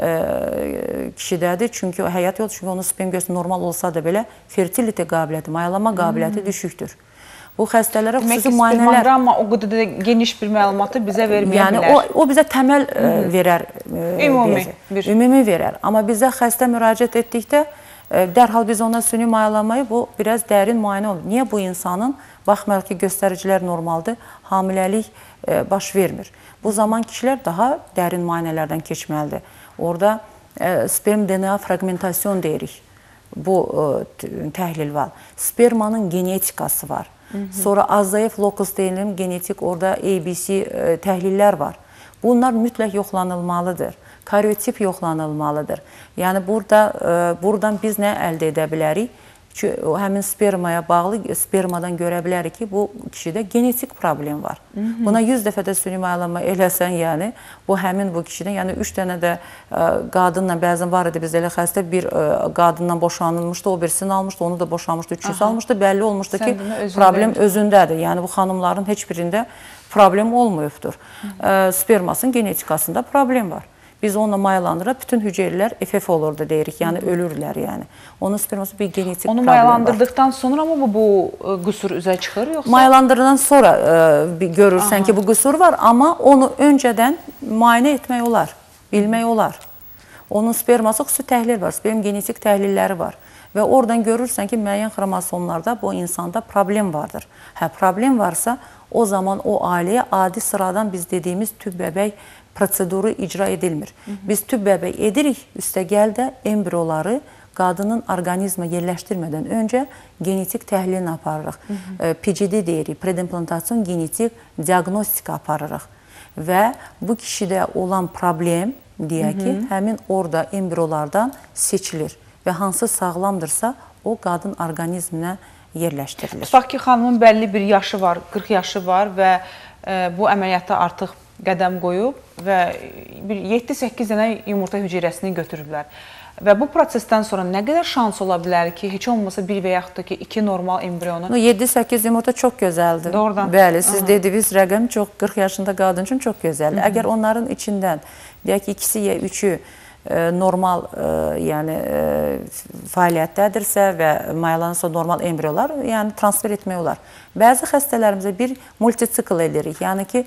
e, kişidədir. Çünki o həyat yolu, çünki onun sperm göstərici normal olsa da belə fertility qabiliyyəti, mayalama qabiliyyəti Hı -hı. düşükdür. Bu xəstələrə xüsusi müayinələr... Amma o qədər də geniş bir məlumatı bizə verməyə yəni, bilər. O, o bizə təməl Hı -hı. verər. Ümumi. Bir. Ümumi verər. Amma bizə xəstə müraciət etdikdə dərhal biz ona süni mayalamayı, bu biraz dərin müayinə olur. Niyə bu insanın, baxmayaq ki, göstəricilər normaldır, hamiləlik baş vermir. Bu zaman kişilər daha dərin müayinələrdən keçməlidir. Orada sperm D N A fragmentasyon deyirik. Bu təhlil var. Spermanın genetikası var. Hı -hı. Sonra az-zayıf lokus deyilim, genetik orada A B C e, təhlillər var. Bunlar mütləq yoxlanılmalıdır. karyotip yoxlanılmalıdır. Yəni burada buradan biz nə əldə edə bilərik? Ki, həmin spermaya bağlı spermadan görə bilərik ki, bu kişidə genetik problem var. Hı -hı. Buna yüz dəfə də süni mayalama eləsən, yəni bu həmin bu kişidən, yəni üç dənə də ə, qadınla bəzən var idi biz elə xəstə bir ə, qadından boşanılmışdı, o birisini almışdı, onu da boşanmışdı, üçüncüsü almışdı, bəlli olmuşdu ki, problem özündədir. Yəni bu xanımların heç birində problem olmayıbdır. Ə, spermasının genetikasında problem var. Biz onunla mayalandırırıq, bütün hüceyrələr F F olur da deyirik, yəni ölürlər yəni. Onun sperması bir genetik problem var. Onu mayalandırdıqdan sonra mı bu, bu qüsur üzə çıxır yoxsa? Mayalandırdıqdan sonra e, görürsən Aha. ki, bu qüsur var, amma onu öncədən müayinə etmək olar, bilmək olar. Onun sperması xüsusi təhlil var, sperm genetik təhlilləri var. Və oradan görürsən ki, müəyyən xromosomlarda bu insanda problem vardır. Hə, problem varsa, o zaman o ailəyə adi sıradan biz dediyimiz tüp bəbək proseduru icra edilmir. Hı -hı. Biz tüp bəbək edirik, üstəgəl də embrioları qadının orqanizmə yerləşdirmədən öncə genetik təhlilini aparırıq. Hı -hı. P G D deyirik, predimplantasyon genetik diaqnostika aparırıq. Və bu kişidə olan problem, deyək ki, Hı -hı. həmin orada embriolardan seçilir və hansı sağlamdırsa, o qadın orqanizminə yerləşdirilir. Tutaq ki, xanımın bəlli bir yaşı var, qırx yaşı var və e, bu əməliyyatda artıq qədəm qoyub və yeddi səkkiz dənə yumurta hüceyrəsini götürürlər. Və bu prosesdən sonra nə qədər şans ola bilər ki, heç olmasa bir və yaxud da ki, iki normal embrionu? yeddi səkkiz yumurta çox gözəldir. Doğrudan. Bəli, siz Aha. dediyiniz rəqəm çox qırx yaşında qadın üçün çox gözəldir. Hı -hı. Əgər onların içindən, deyək ki, ikisi ya üçü normal yəni fəaliyyətdədirsə və mayalanırsa normal embriolar, yəni transfer etmək olar. Bəzi xəstələrimizə bir multisikl edirik, yəni ki,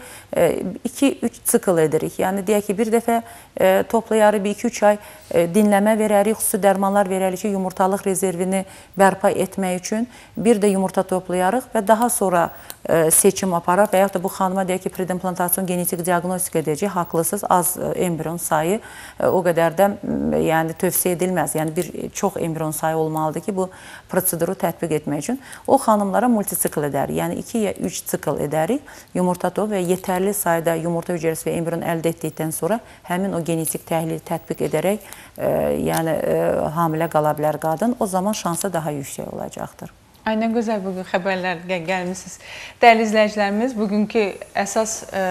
iki üç sikl edirik. Yəni deyək ki, bir dəfə toplayarıq, bir iki üç ay dinləmə verərik, xüsusi dərmanlar verərik ki, yumurtalıq rezervini bərpa etmək üçün. Bir də yumurta toplayarıq və daha sonra seçim aparaq və yaxud da bu xanıma deyək ki, predimplantasyon genetik diaqnostika edəcək, haqlısız, az embrion sayı o qədər də yəni tövsiyə edilməz. Yəni bir çox embrion sayı olmalıdır ki, bu proseduru tətbiq etmək üçün. O xanımlara multisikl edərik. Yəni iki ya üç sikl edərik, yumurta top və yetərli sayda yumurta hüceyrəsi və embrion əldə etdikdən sonra həmin o genetik təhlili tətbiq edərək e, yəni e, hamilə qala bilər qadın. O zaman şansı daha yüksək olacaqdır. Ay, nə gözəl bugün xəbərlər gəl gəlmisiniz. Dəyərli izləyicilərimiz, bugünkü əsas e,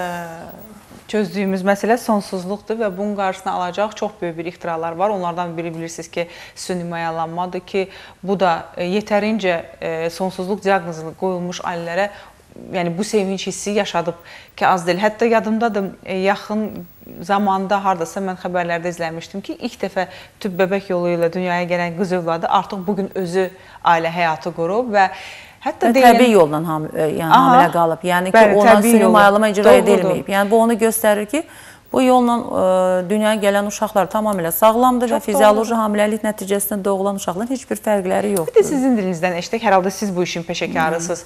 çözdüyümüz məsələ sonsuzluqdur və bunun qarşısını alacaq çox böyük bir ixtiralar var. Onlardan biri bilirsiniz ki, süni mayalanmadır ki, bu da yetərincə e, sonsuzluq diaqnozunu qoyulmuş ailələrə, yəni bu sevinç hissi yaşadıb ki, az deyil. Hətta yadımdadır, e, yaxın zamanda hardasa mən xəbərlərdə izləmişdim ki, ilk dəfə tüp bəbək yolu ilə dünyaya gələn qız övladı artıq bugün özü ailə həyatı qurub və hətta deyilən... Təbii yolla ham, yəni, hamilə qalıb. Yəni ki, bəli, ondan süni mayalama icra edilməyib. Yəni bu onu göstərir ki, bu yolla ə, dünyaya gələn uşaqlar tamamilə sağlamdır Çox və fizioloji hamiləlik nəticəsində doğulan uşaqların heç bir fərqləri yoxdur. Bir də sizin dilinizdən eşitdik, hər halda siz bu işin peşəkarısınız.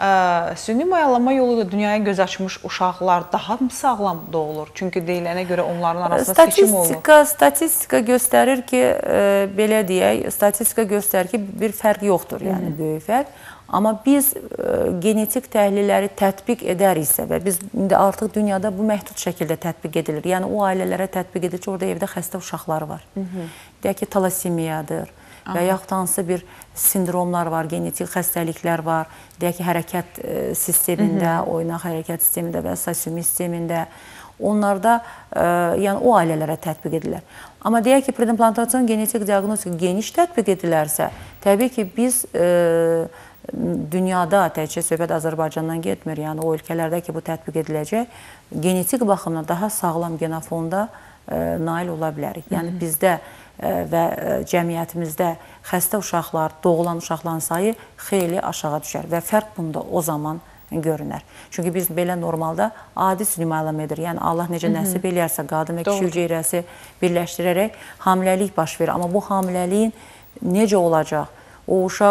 Ə, süni mayalama yolu ilə dünyaya göz açmış uşaqlar daha mı sağlam doğulur? Çünki deyilənə görə onların arasında seçim olunur. Statistika göstərir ki, ə, belə deyək, statistika göstərir ki, bir fərq yoxdur, yəni Hı -hı. böyük fərq. Amma biz ə, genetik təhlilləri tətbiq edəriksə və biz indi artıq dünyada bu məhdud şəkildə tətbiq edilir. Yəni o ailələrə tətbiq edilir ki, orada evdə xəstə uşaqlar var. Hı -hı. Deyək ki, talasemiyadır və yaxud hansı bir sindromlar var, genetik xəstəliklər var. Deyək ki, hərəkət ə, sistemində, Hı -hı. oynaq hərəkət sistemində və sosial sistemində. Onlarda ə, yəni o ailələrə tətbiq edilir. Amma deyək ki, predimplantasyon genetik diaqnostika geniş tətbiq edilərsə, təbii ki, biz ə, dünyada, təkcə söhbət Azərbaycandan getmir, yəni o ölkələrdə ki, bu tətbiq ediləcək, genetik baxımdan daha sağlam genofonda ə, nail ola bilərik. Yəni Hı -hı. bizdə ə, və ə, cəmiyyətimizdə xəstə uşaqlar, doğulan uşaqların sayı xeyli aşağı düşər və fərq bunda o zaman görünər. Çünki biz belə normalda adi süni mayalama edir. Yəni Allah necə nəsib eləyərsə qadın və kişi hüceyrəsi birləşdirərək hamiləlik baş verir. Amma bu hamiləliyin necə olacaq? O uşaq ə,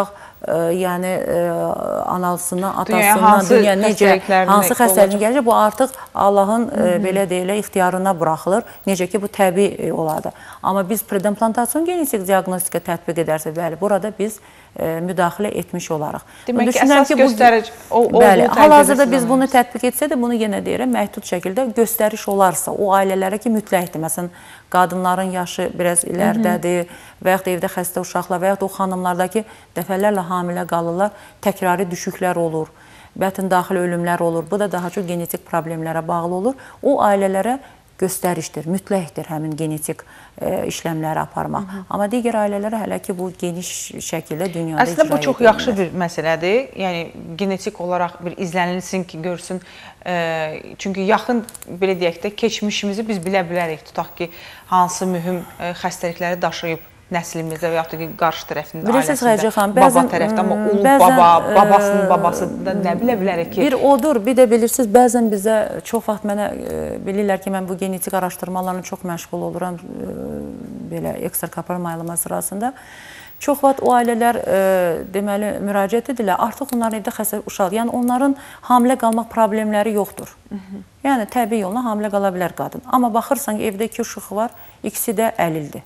yəni anasından, Dünyaya atasından, hansı dünya necə, xəstəliklərin hansı xəstəliyin olacaq? gələcək, bu artıq Allahın belə deyilə ixtiyarına buraxılır. Necə ki, bu təbii olardı. Amma biz preimplantasyon genetik diaqnostika tətbiq edərsə, bəli, burada biz müdaxilə etmiş olaraq. Demək ki, əsas göstərici olduğu bəli, hal-hazırda biz bunu tətbiq etsə də, bunu yenə deyirəm, məhdud şəkildə göstəriş olarsa, o ailələrə ki, mütləqdir. Məsələn, qadınların yaşı biraz ilərdədir və yaxud da evdə xəstə uşaqlar və yaxud da o xanımlardakı dəfələrlə hamilə qalırlar, təkrari düşüklər olur, bətin daxili ölümlər olur. Bu da daha çox genetik problemlərə bağlı olur. O ailələrə göstərişdir, mütləqdir həmin genetik e, işləmləri aparmaq. Hı -hı. Amma digər ailələrə hələ ki, bu geniş şəkildə dünyada icra edilir. Əslində, bu çox yaxşı bir məsələdir. Yəni, genetik olaraq bir izlənilsin ki, görsün. E, çünki yaxın, belə deyək də, keçmişimizi biz bilə bilərik. Tutaq ki, hansı mühüm e, xəstəlikləri daşıyıb nəslimizdə və yaxud da ki, qarşı tərəfində, ailəsində, baba tərəfdə, amma ulu baba, babasının babası da nə bilə bilərik ki... Bir odur, bir də bilirsiniz, bəzən bizə çox vaxt mənə bilirlər ki, mən bu genetik araşdırmalarla çox məşğul oluram, belə ekstrakorporal mayılma sırasında. Çox vaxt o ailələr deməli müraciət edirlər, artıq onların evdə xəstə uşaq, yəni onların hamilə qalmaq problemləri yoxdur. Yəni təbii yolla hamilə qala bilər qadın. Amma baxırsan ki, evdə iki uşaq var, ikisi də əlildir.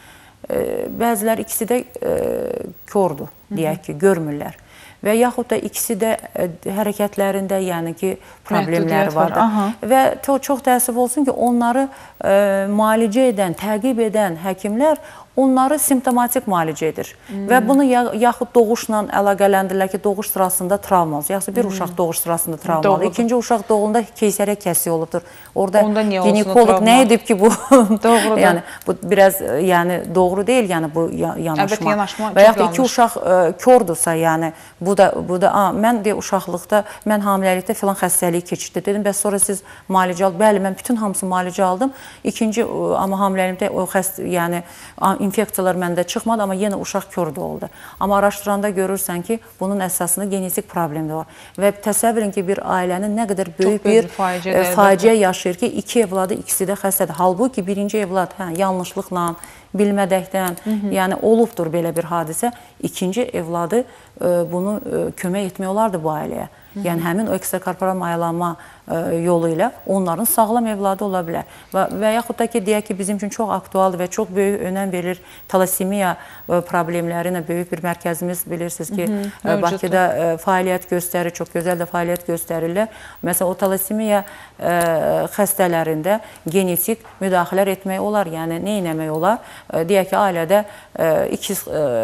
Bəzilər ikisi də kordur, deyək ki, görmürlər. Və yaxud da ikisi də hərəkətlərində, yəni ki, problemləri vardır. Və çox təəssüf olsun ki, onları müalicə edən, təqib edən həkimlər onları simptomatik müalicə edir. Hmm. Və bunu ya, yaxud doğuşla əlaqələndirirlər ki, doğuş sırasında travma olsun. Yaxud bir hmm. uşaq doğuş sırasında travma oldu. İkinci uşaq doğumda keysəriyyə kəsiyi olubdur. Orada ginekoloq nə edib ki, bu Doğrudur. yəni bu biraz yəni doğru deyil, yəni bu yanaşma. Əlbəttə, yanaşma və yaxud iki uşaq ə, kordursa, yəni bu da bu da a, mən deyə uşaqlıqda, mən hamiləlikdə filan xəstəliyi keçirdi. Dedim, bəs sonra siz müalicə aldınız. Bəli, mən bütün hamısını müalicə aldım. İkinci amma hamiləlikdə o xəst yəni infeksiyalar məndə çıxmadı, amma yenə uşaq kördə oldu. Amma araşdıranda görürsən ki, bunun əsasında genetik problem var. Və təsəvvürün ki, bir ailənin nə qədər böyük bir faciə yaşayır ki, iki evladı ikisi də xəstədir. Halbuki birinci evlad hə, yanlışlıqla, bilmədəkdən, Hı -hı. yəni olubdur belə bir hadisə. İkinci evladı bunu kömək etmək olardı bu ailəyə. Yəni həmin o ekstrakorporal mayalanma yolu ilə onların sağlam evladı ola bilər. Və, və yaxud da ki, deyək ki, bizim üçün çox aktualdır və çox böyük önəm verir talasemiya problemləri ilə böyük bir mərkəzimiz bilirsiniz ki, Hı -hı, Bakıda ə, fəaliyyət göstərir, çox gözəl də fəaliyyət göstərirlər. Məsələn, o talasemiya ə, xəstələrində genetik müdaxilələr etmək olar. Yəni, nə etmək olar? Ə, deyək ki, ailədə ə, ikiz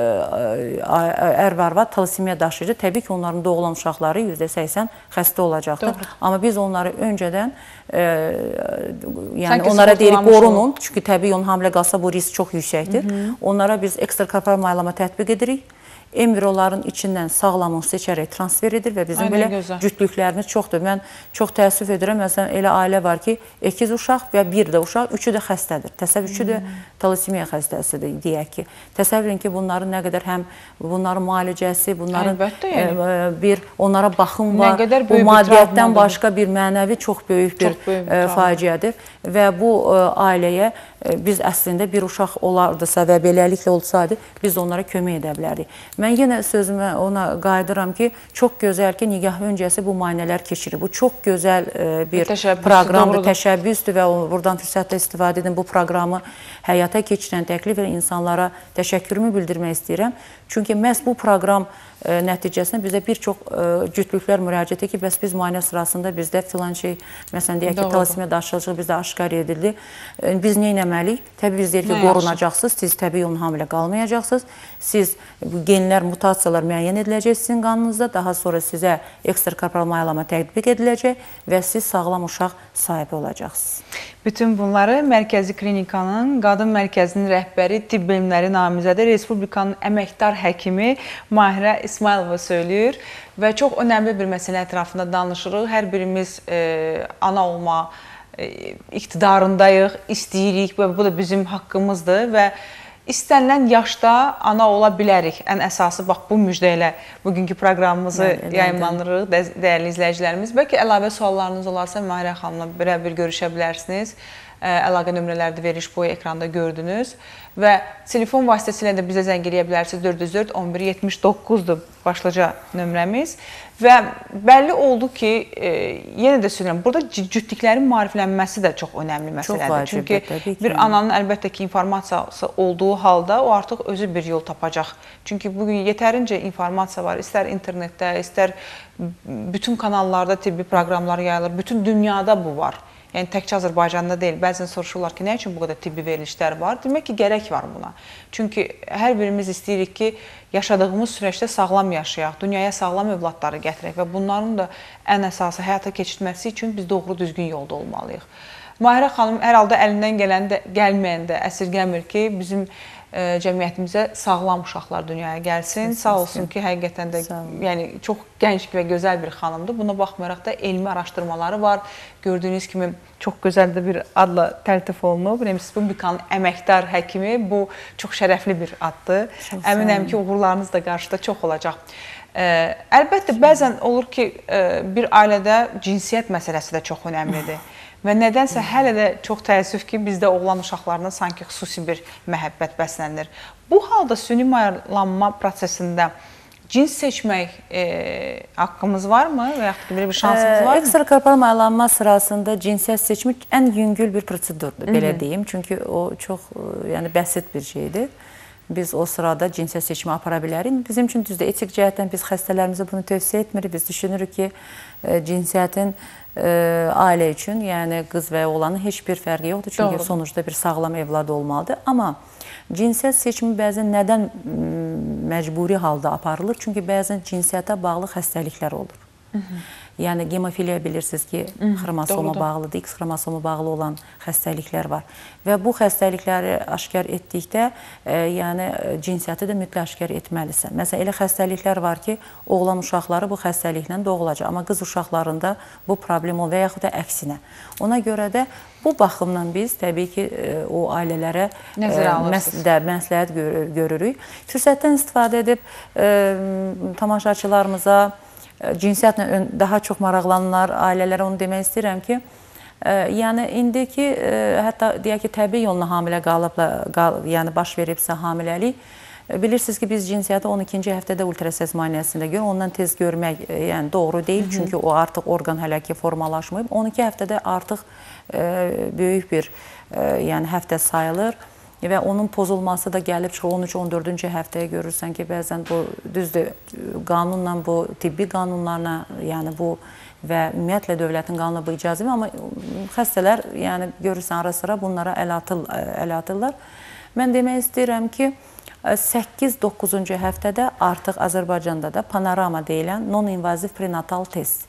ər və arvad talasemiya daşıyıcı. Təbii ki, onların doğulan uşaqları yüzdə səksən xəstə olacaqdır. Doğru. Amma biz onları öncədən e, yəni Sanki onlara deyirik qorunun. Olur. Çünki təbii yolla hamilə qalsa bu risk çox yüksəkdir. Hı -hı. Onlara biz ekstrakorporal mayalama tətbiq edirik. Embrioların içindən sağlamını seçərək transfer edir və bizim Aynen, belə gözəl. cütlüklərimiz çoxdur. Mən çox təəssüf edirəm. Məsələn, elə ailə var ki, ikiz uşaq və bir də uşaq, üçü də xəstədir. Təsəvvür, üçü də talasemiya xəstəsidir, deyək ki. Təsəvvürün ki, bunların nə qədər həm bunların müalicəsi, bunların Əlbəttə, yəni. e, bir onlara baxım var. Bu maddiyyətdən başqa bir mənəvi çox böyük bir, çox böyük bir e, faciədir. Və bu e, ailəyə e, biz əslində bir uşaq olardısa və beləliklə olsaydı, biz onlara kömək edə bilərdik. Mən yenə sözümə ona qayıdıram ki, çox gözəl ki, nigah öncəsi bu müayinələr keçirir. Bu çox gözəl e, bir təşəbbüsdür, proqramdır, doğrudur. təşəbbüsdür və o, buradan fürsətlə istifadə edin. Bu proqramı həyata keçirən təklif edən insanlara təşəkkürümü bildirmək istəyirəm. Çünki məhz bu proqram e, nəticəsində bizə bir çox e, cütlüklər müraciət edir ki, bəs biz müayinə sırasında bizdə filan şey, məsələn, deyək ki, talasemiya daşıyıcılığı bizdə aşkar edildi. E, biz nə etməliyik? Təbii biz deyir ki, qorunacaqsınız, siz təbii yolla hamilə qalmayacaqsınız. Siz genlər, mutasiyalar müəyyən ediləcək sizin qanınızda, daha sonra sizə ekstrakorporal mayalama tətbiq ediləcək və siz sağlam uşaq sahibi olacaqsınız. Bütün bunları Mərkəzi Klinikanın Qadın Mərkəzinin rəhbəri, tibb bilimləri namizədi, Respublikanın əməkdar həkimi Mahirə İsmailova söylüyor və çox önəmli bir məsələ ətrafında danışırıq. Hər birimiz e, ana olma e, iqtidarındayıq, istəyirik və bu da bizim haqqımızdır və İstənilən yaşda ana ola bilərik. Ən əsası, bax, bu müjdə ilə bugünkü proqramımızı Bəli, yayımlandırırıq, dəyərli izləyicilərimiz. Bəlkə əlavə suallarınız olarsa, Mahirə xanımla birə-bir görüşə bilərsiniz. Əlaqə nömrələri də veriş boyu ekranda gördünüz. Və telefon vasitəsilə də bizə zəng eləyə bilərsiniz. dörd yüz dörd on bir yetmiş doqquzdur başlıca nömrəmiz və bəlli oldu ki, e, yenə də söyləyirəm, burada cütdüklərin maariflənməsi də çox önəmli məsələdir. Çünki bir ananın əlbəttə ki, informasiyası olduğu halda o artıq özü bir yol tapacaq. Çünki bugün yetərincə informasiya var, istər internetdə, istər bütün kanallarda tibbi proqramlar yayılır, bütün dünyada bu var. Yəni təkcə Azərbaycanda deyil, bəzən soruşurlar ki, nə üçün bu qədər tibbi verilişlər var? Demək ki, gərək var buna. Çünki hər birimiz istəyirik ki, yaşadığımız süreçdə sağlam yaşayaq, dünyaya sağlam övladları gətirək və bunların da ən əsası həyata keçirməsi üçün biz doğru düzgün yolda olmalıyıq. Mahirə xanım hər halda əlindən gələn də, gəlməyən də əsirgəmir ki, bizim e, cəmiyyətimizə sağlam uşaqlar dünyaya gəlsin. Kesinlikle. Sağ olsun ki, həqiqətən də yəni, çox gənc və gözəl bir xanımdır. Buna baxmayaraq da elmi araşdırmaları var. Gördüyünüz kimi çox gözəl də bir adla təltif olunub. Respublikanın əməkdar həkimi. Bu çox şərəfli bir addır. Çox Əminəm ki, uğurlarınız da qarşıda çox olacaq. Ə, əlbəttə, bəzən olur ki, ə, bir ailədə cinsiyyət məsələsi də çox önəmlidir. Və nədənsə hələ də çox təəssüf ki, bizdə oğlan uşaqlarına sanki xüsusi bir məhəbbət bəslənir. Bu halda süni mayarlanma prosesində cins seçmək e, haqqımız varmı və yaxud ki, bir şansımız var mı? Ekstrakorporal mayarlanma sırasında cinsiyyət seçimi ən yüngül bir prosedurdur, belə deyim. Çünki o çox yəni, bəsit bir şeydir. Biz o sırada cinsiyyət seçimi apara bilərik. Bizim üçün düzdür, etik cəhətdən biz xəstələrimizə bunu tövsiyə etmirik. Biz düşünürük ki, cinsiyyətin ailə üçün, yəni qız və oğlanın heç bir fərqi yoxdur. Çünki Doğru. sonuçda bir sağlam evlad olmalıdır. Amma cinsiyyət seçimi bəzən nədən məcburi halda aparılır? Çünki bəzən cinsiyyətə bağlı xəstəliklər olur. Hı -hı. Yəni gemofiliya bilirsiniz ki, xromosoma bağlıdır, X xromosoma bağlı olan xəstəliklər var. Və bu xəstəlikləri aşkar etdikdə, e, yəni cinsiyyəti də mütləq aşkar etməlisən. Məsələn, elə xəstəliklər var ki, oğlan uşaqları bu xəstəliklə doğulacaq, amma qız uşaqlarında bu problem olur və yaxud da əksinə. Ona görə də bu baxımdan biz təbii ki, e, o ailələrə e, məsləhət görürük. Fürsətdən istifadə edib e, tamaşaçılarımıza, cinsiyyətlə daha çox maraqlananlar ailələrə onu demək istəyirəm ki, e, yəni indiki e, hətta deyək ki, təbii yolla hamilə qalıbla, qal, yəni baş veribsə hamiləlik, e, bilirsiniz ki, biz cinsiyyəti on ikinci həftədə ultrasəs müayinəsində görürük. Ondan tez görmək e, yəni doğru deyil, Hı -hı. çünki o artıq orqan hələ ki formalaşmayıb. on iki həftədə artıq e, böyük bir e, yəni həftə sayılır. Və onun pozulması da gəlib çıxır on üç on dördüncü həftəyə görürsən ki, bəzən bu düzdür, qanunla bu, tibbi qanunlarla, yəni bu və ümumiyyətlə dövlətin qanunla bu icazə, amma xəstələr, yəni görürsən ara sıra bunlara əl, atıl, əl atırlar. Mən demək istəyirəm ki, səkkiz doqquzuncu həftədə artıq Azərbaycanda da panorama deyilən non-invaziv prenatal test,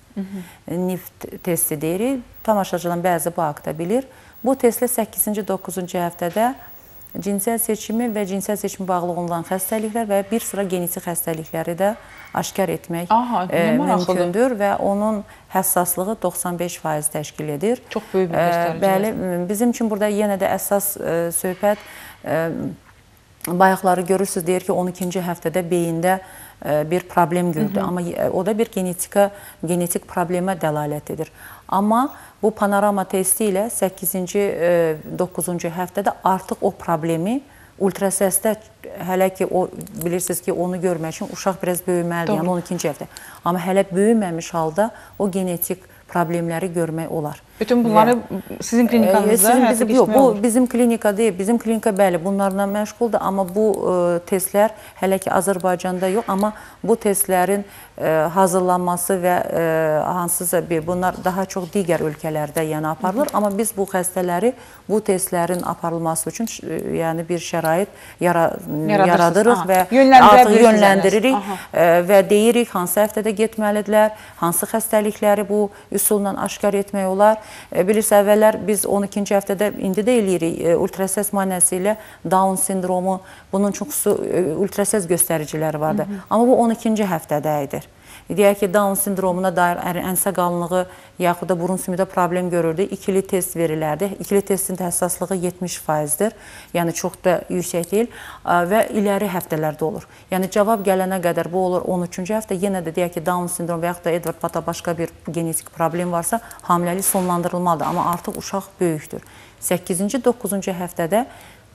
N I F testi deyirik. Tamaşaçıların bəzi bu haqda bilir. Bu testlə səkkizinci doqquzuncu həftədə cinsiyyət seçimi və cinsiyyət seçimi bağlı olan xəstəliklər və bir sıra genetik xəstəlikləri də aşkar etmək Aha, e, mümkündür və onun həssaslığı doxsan beş faiz təşkil edir. Çox böyük bir göstərici. Bəli, bizim üçün burada yenə də əsas e, söhbət e, bayaqları görürsünüz, deyir ki, on ikinci həftədə beyində e, bir problem gördü. Hı -hı. Amma o da bir genetika, genetik problemə dəlalət edir. Amma bu panorama testi ilə səkkizinci doqquzuncu həftədə artıq o problemi ultrasəsdə hələ ki, o, bilirsiniz ki, onu görmək üçün uşaq biraz böyüməlidir, yəni on ikinci həftə. Amma hələ böyüməmiş halda o genetik problemləri görmək olar. Bütün bunları və, sizin klinikanızda həyata keçmək olur? Bu bizim klinika deyil. Bizim klinika bəli bunlarla məşğuldur, amma bu e, testlər hələ ki Azərbaycanda yox, amma bu testlərin e, hazırlanması və e, hansısa bir, bunlar daha çox digər ölkələrdə yəni aparılır, Hı -hı. amma biz bu xəstələri bu testlərin aparılması üçün e, yəni bir şərait yara, yaradırıq Aha. və artıq yönləndiririk e, və deyirik hansı həftədə getməlidirlər, hansı xəstəlikləri bu üsulla aşkar etmək olar. Bilirsiniz, əvvəllər biz on ikinci həftədə indi də eləyirik ultrasəs müayinəsi ilə Down sindromu, bunun çox ultrasəs göstəriciləri vardır. Hı -hı. Amma bu on ikinci həftədə idi. Deyək ki, Down sindromuna dair ənsə qalınlığı yaxud da burun sümüyündə problem görürdü. İkili test verilərdi. İkili testin həssaslığı yetmiş faizdir. Yəni çox da yüksək deyil və iləri həftələrdə olur. Yəni cavab gələnə qədər bu olur on üçüncü həftə. Yenə də deyək ki, Down sindromu və yaxud da Edward Pata başqa bir genetik problem varsa hamiləlik sonlandırılmalıdır. Amma artıq uşaq böyükdür. səkkizinci doqquzuncu həftədə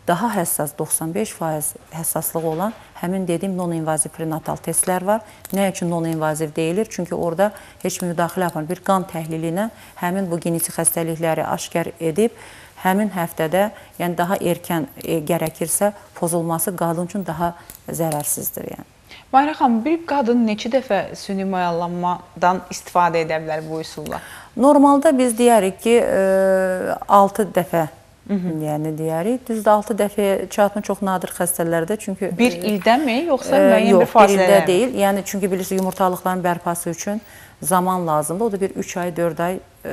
daha həssas, doxsan beş faiz həssaslığı olan həmin dediyim non-invaziv prenatal testlər var. Nə üçün non-invaziv deyilir? Çünki orada heç müdaxilə yapmır. Bir qan təhlili ilə həmin bu genetik xəstəlikləri aşkar edib, həmin həftədə, yəni daha erkən e, gərəkirsə, pozulması qadın üçün daha zərərsizdir. Yəni. Mahirə xanım, bir qadın neçə dəfə süni mayalanmadan istifadə edə bilər bu üsulla? Normalda biz deyərik ki, altı dəfə, yəni deyərik. Düzdür, altı dəfəyə çatmır çox nadir xəstələrdə. Çünki bir ildə-mi, yoxsa müəyyən yox, bir fasilələr? Yox, bir ildə deyil. Yəni, çünki bilirsiniz, yumurtalıqların bərpası üçün zaman lazımdır. O da bir üç ay, dörd ay e,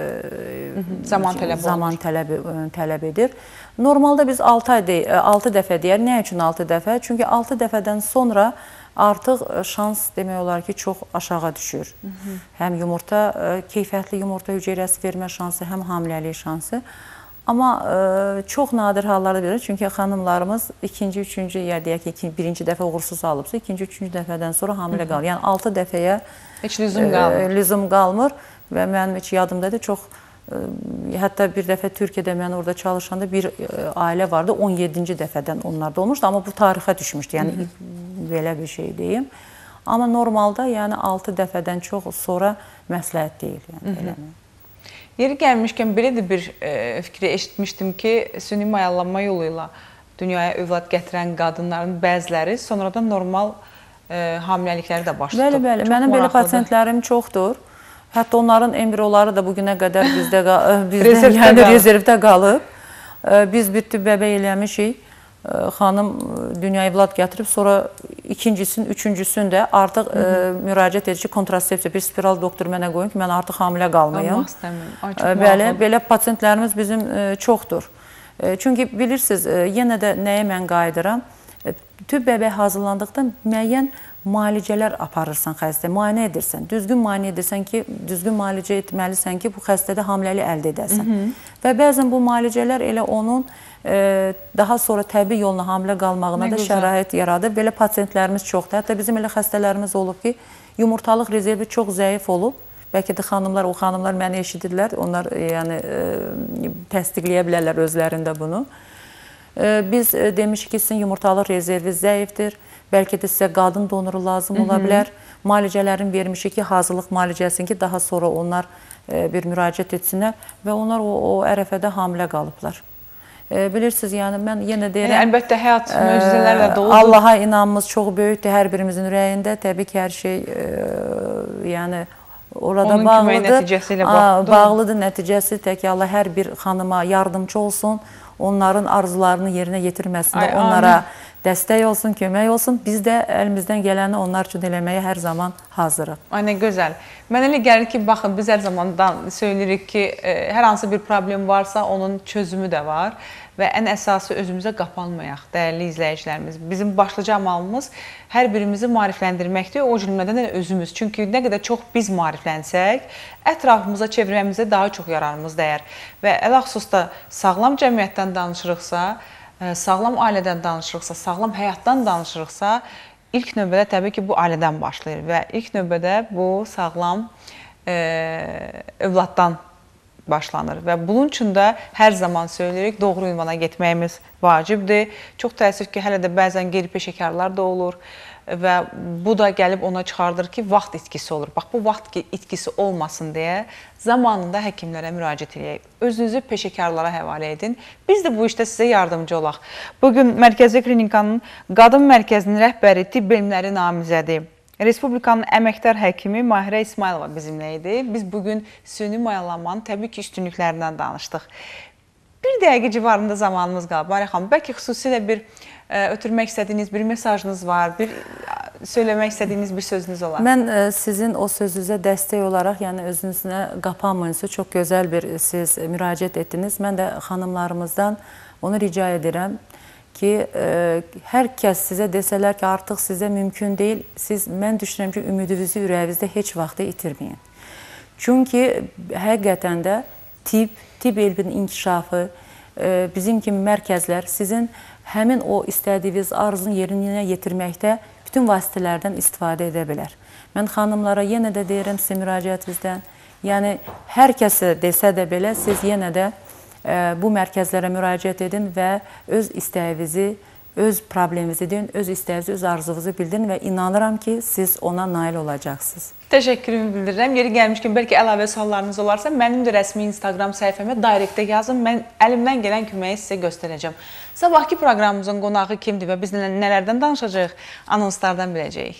zaman tələb, zaman tələb, tələb edir. Normalda biz altı dəfə deyər. Nə üçün altı dəfə? Çünki altı dəfədən sonra artıq şans demək olar ki, çox aşağı düşür. Hı -hı. Həm yumurta, keyfiyyətli yumurta hüceyrəsi vermə şansı, həm hamiləlik şansı. Amma e, çox nadir hallarda verir. Çünki xanımlarımız ikinci, üçüncü, ya deyək ki, birinci dəfə uğursuz alıbsa, ikinci, üçüncü dəfədən sonra hamilə qalır. Yəni altı dəfəyə heç lüzum qalmır. E, lüzum qalmır və mənim heç yadımdadır, çox e, hətta bir dəfə Türkiyədə mən orada çalışanda bir e, ailə vardı, on yeddinci dəfədən onlar da olmuşdu, amma bu tarixə düşmüşdü. Yəni Hı -hı. belə bir şey deyim. Amma normalda yəni altı dəfədən çox sonra məsləhət deyil. Yəni, eləmək. Yeri gəlmişkən belə də bir e, fikri eşitmişdim ki, süni mayalanma yolu ilə dünyaya övlad gətirən qadınların bəziləri sonradan normal e, hamiləlikləri də başlayır. Bəli, bəli. Mənim belə pasiyentlərim çoxdur. Hətta onların embrioları da bugünə qədər bizdə, bizdə rezervdə, yəni, qalıb. rezervdə qalıb. Biz bir tüp bəbək eləmişik. Xanım dünyaya evlad gətirib, sonra ikincisini, üçüncüsünü də artıq Hı -hı. E, müraciət edici kontrasepsiya, bir spiral doktor mənə qoyun ki, mən artıq hamilə qalmayım. Qalmaq istəmirəm. Bəli, belə pasientlərimiz bizim e, çoxdur. E, çünki bilirsiniz, e, yenə də nəyə mən qayıdıram? E, tüp bəbək hazırlandıqda müəyyən müalicələr aparırsan xəstə, müayinə edirsən. Düzgün müayinə edirsən ki, düzgün müalicə etməlisən ki, bu xəstədə hamiləlik əldə edəsən. Hı -hı. Və bəzən bu müalicələr elə onun e, daha sonra təbii yolla hamilə qalmağına ne da güzel. şərait yaradır. Belə pasiyentlərimiz çoxdur. Hətta bizim elə xəstələrimiz olub ki, yumurtalıq rezervi çox zəif olub. Bəlkə də xanımlar, o xanımlar məni eşidirlər. Onlar e, yəni, e, təsdiqləyə bilərlər özlərində bunu. E, biz e, demişik ki, sizin yumurtalıq rezervi zəifdir. Bəlkə də sizə qadın donoru lazım ola bilər. Müalicələrin vermişik ki, hazırlıq müalicəsin ki, daha sonra onlar e, bir müraciət etsinlər və onlar o, o ərəfədə hamilə qalıblar. E, bilirsiniz, yəni mən yenə deyirəm... Yəni, əlbəttə, həyat möcüzələrlə doludur. Allaha inanmız çox böyükdür hər birimizin ürəyində. Təbii ki, hər şey e, yəni orada Onun bağlıdır. Onun kömək nəticəsi ilə bağlıdır. Bağlıdır nəticəsi. Tək ki, Allah hər bir xanıma yardımcı olsun. Onların arzularını yerinə yetirməsində Ay, onlara amin. dəstək olsun, kömək olsun. Biz də əlimizdən gələni onlar üçün eləməyə hər zaman hazırıq. Ay, nə gözəl. Mən elə gəlir ki, baxın, biz hər zamandan söyləyirik ki, e, hər hansı bir problem varsa, onun çözümü də var. Və ən əsası özümüzə qapanmayaq, dəyərli izləyicilərimiz. Bizim başlıca amalımız hər birimizi maarifləndirməkdir, o cümlədən də özümüz. Çünki nə qədər çox biz maariflənsək, ətrafımıza çevrəmizə daha çox yararımız dəyər. Və ələxüsus da sağlam cəmiyyətdən danışırıqsa, sağlam ailədən danışırıqsa, sağlam həyatdan danışırıqsa, ilk növbədə təbii ki, bu ailədən başlayır və ilk növbədə bu sağlam e, övladdan başlanır və bunun üçün də hər zaman söyləyirik, doğru ünvana getməyimiz vacibdir. Çox təəssüf ki, hələ də bəzən qeyri-peşəkarlar da olur və bu da gəlib ona çıxardır ki, vaxt itkisi olur. Bax, bu vaxt itkisi olmasın deyə zamanında həkimlərə müraciət edək. Özünüzü peşəkarlara həvalə edin. Biz də bu işdə sizə yardımcı olaq. Bugün Mərkəzi Klinikanın Qadın Mərkəzinin rəhbəri, tibb elmləri namizədi, Respublikanın əməkdar həkimi Mahirə İsmailova bizimlə idi. Biz bugün süni mayalanmanın təbii ki, üstünlüklərindən danışdıq. Bir dəqiqə civarında zamanımız qalıb. Mahirə xanım, bəlkə xüsusilə bir ə, ötürmək istədiyiniz bir mesajınız var, bir söyləmək istədiyiniz bir sözünüz olar. Mən ə, sizin o sözünüzə dəstək olaraq, yəni özünüzə qapanmayınızı çox gözəl bir siz müraciət etdiniz. Mən də xanımlarımızdan onu rica edirəm ki, ə, hər kəs sizə desələr ki, artıq sizə mümkün deyil, siz, mən düşünürəm ki, ümidinizi ürəyinizdə heç vaxtı itirməyin. Çünki həqiqətən də tibb, tibb elminin inkişafı, ə, bizim kimi mərkəzlər sizin həmin o istədiyiniz arzunu yerinə yetirməkdə bütün vasitələrdən istifadə edə bilər. Mən xanımlara yenə də deyirəm sizə müraciətinizdən, yəni hər kəsə desə də belə, siz yenə də bu mərkəzlərə müraciət edin və öz istəyinizi, öz probleminizi deyin, öz istəyinizi, öz arzuvuzu bildirin və inanıram ki, siz ona nail olacaqsınız. Təşəkkürümü bildirirəm. Yeri gəlmişkən, bəlkə əlavə suallarınız olarsa, mənim də rəsmi Instagram səhifəmə direktə yazın. Mən əlimdən gələn köməyi sizə göstərəcəm. Sabahki proqramımızın qonağı kimdir və biz nələrdən danışacağıq, anonslardan biləcəyik.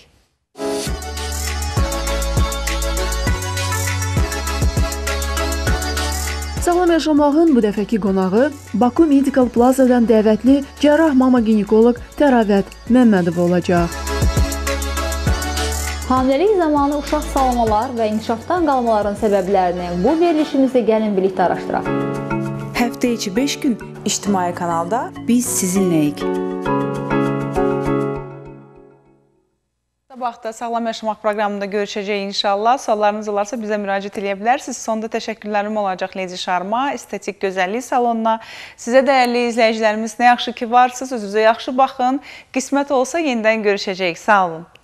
Sağlam yaşamağın bu dəfəki qonağı Baku Medical Plaza-dan dəvətli cərrah mama ginekoloq Təravət Məmmədov olacaq. Hamiləlik zamanı uşaq salmalar və inkişafdan qalmaların səbəblərini bu verilişimizdə gəlin birlikdə araşdıraq. Həftə içi beş gün İctimai kanalda biz sizinləyik. Sabah da Sağlam Yaşamaq proqramında görüşəcəyik inşallah. Suallarınız olarsa bizə müraciət edə bilərsiniz. Sonda təşəkkürlərim olacaq Leydi Şarma, estetik gözəllik salonuna. Sizə dəyərli izləyicilərimiz, nə yaxşı ki varsınız, özünüzə yaxşı baxın. Qismət olsa yenidən görüşəcəyik. Sağ olun.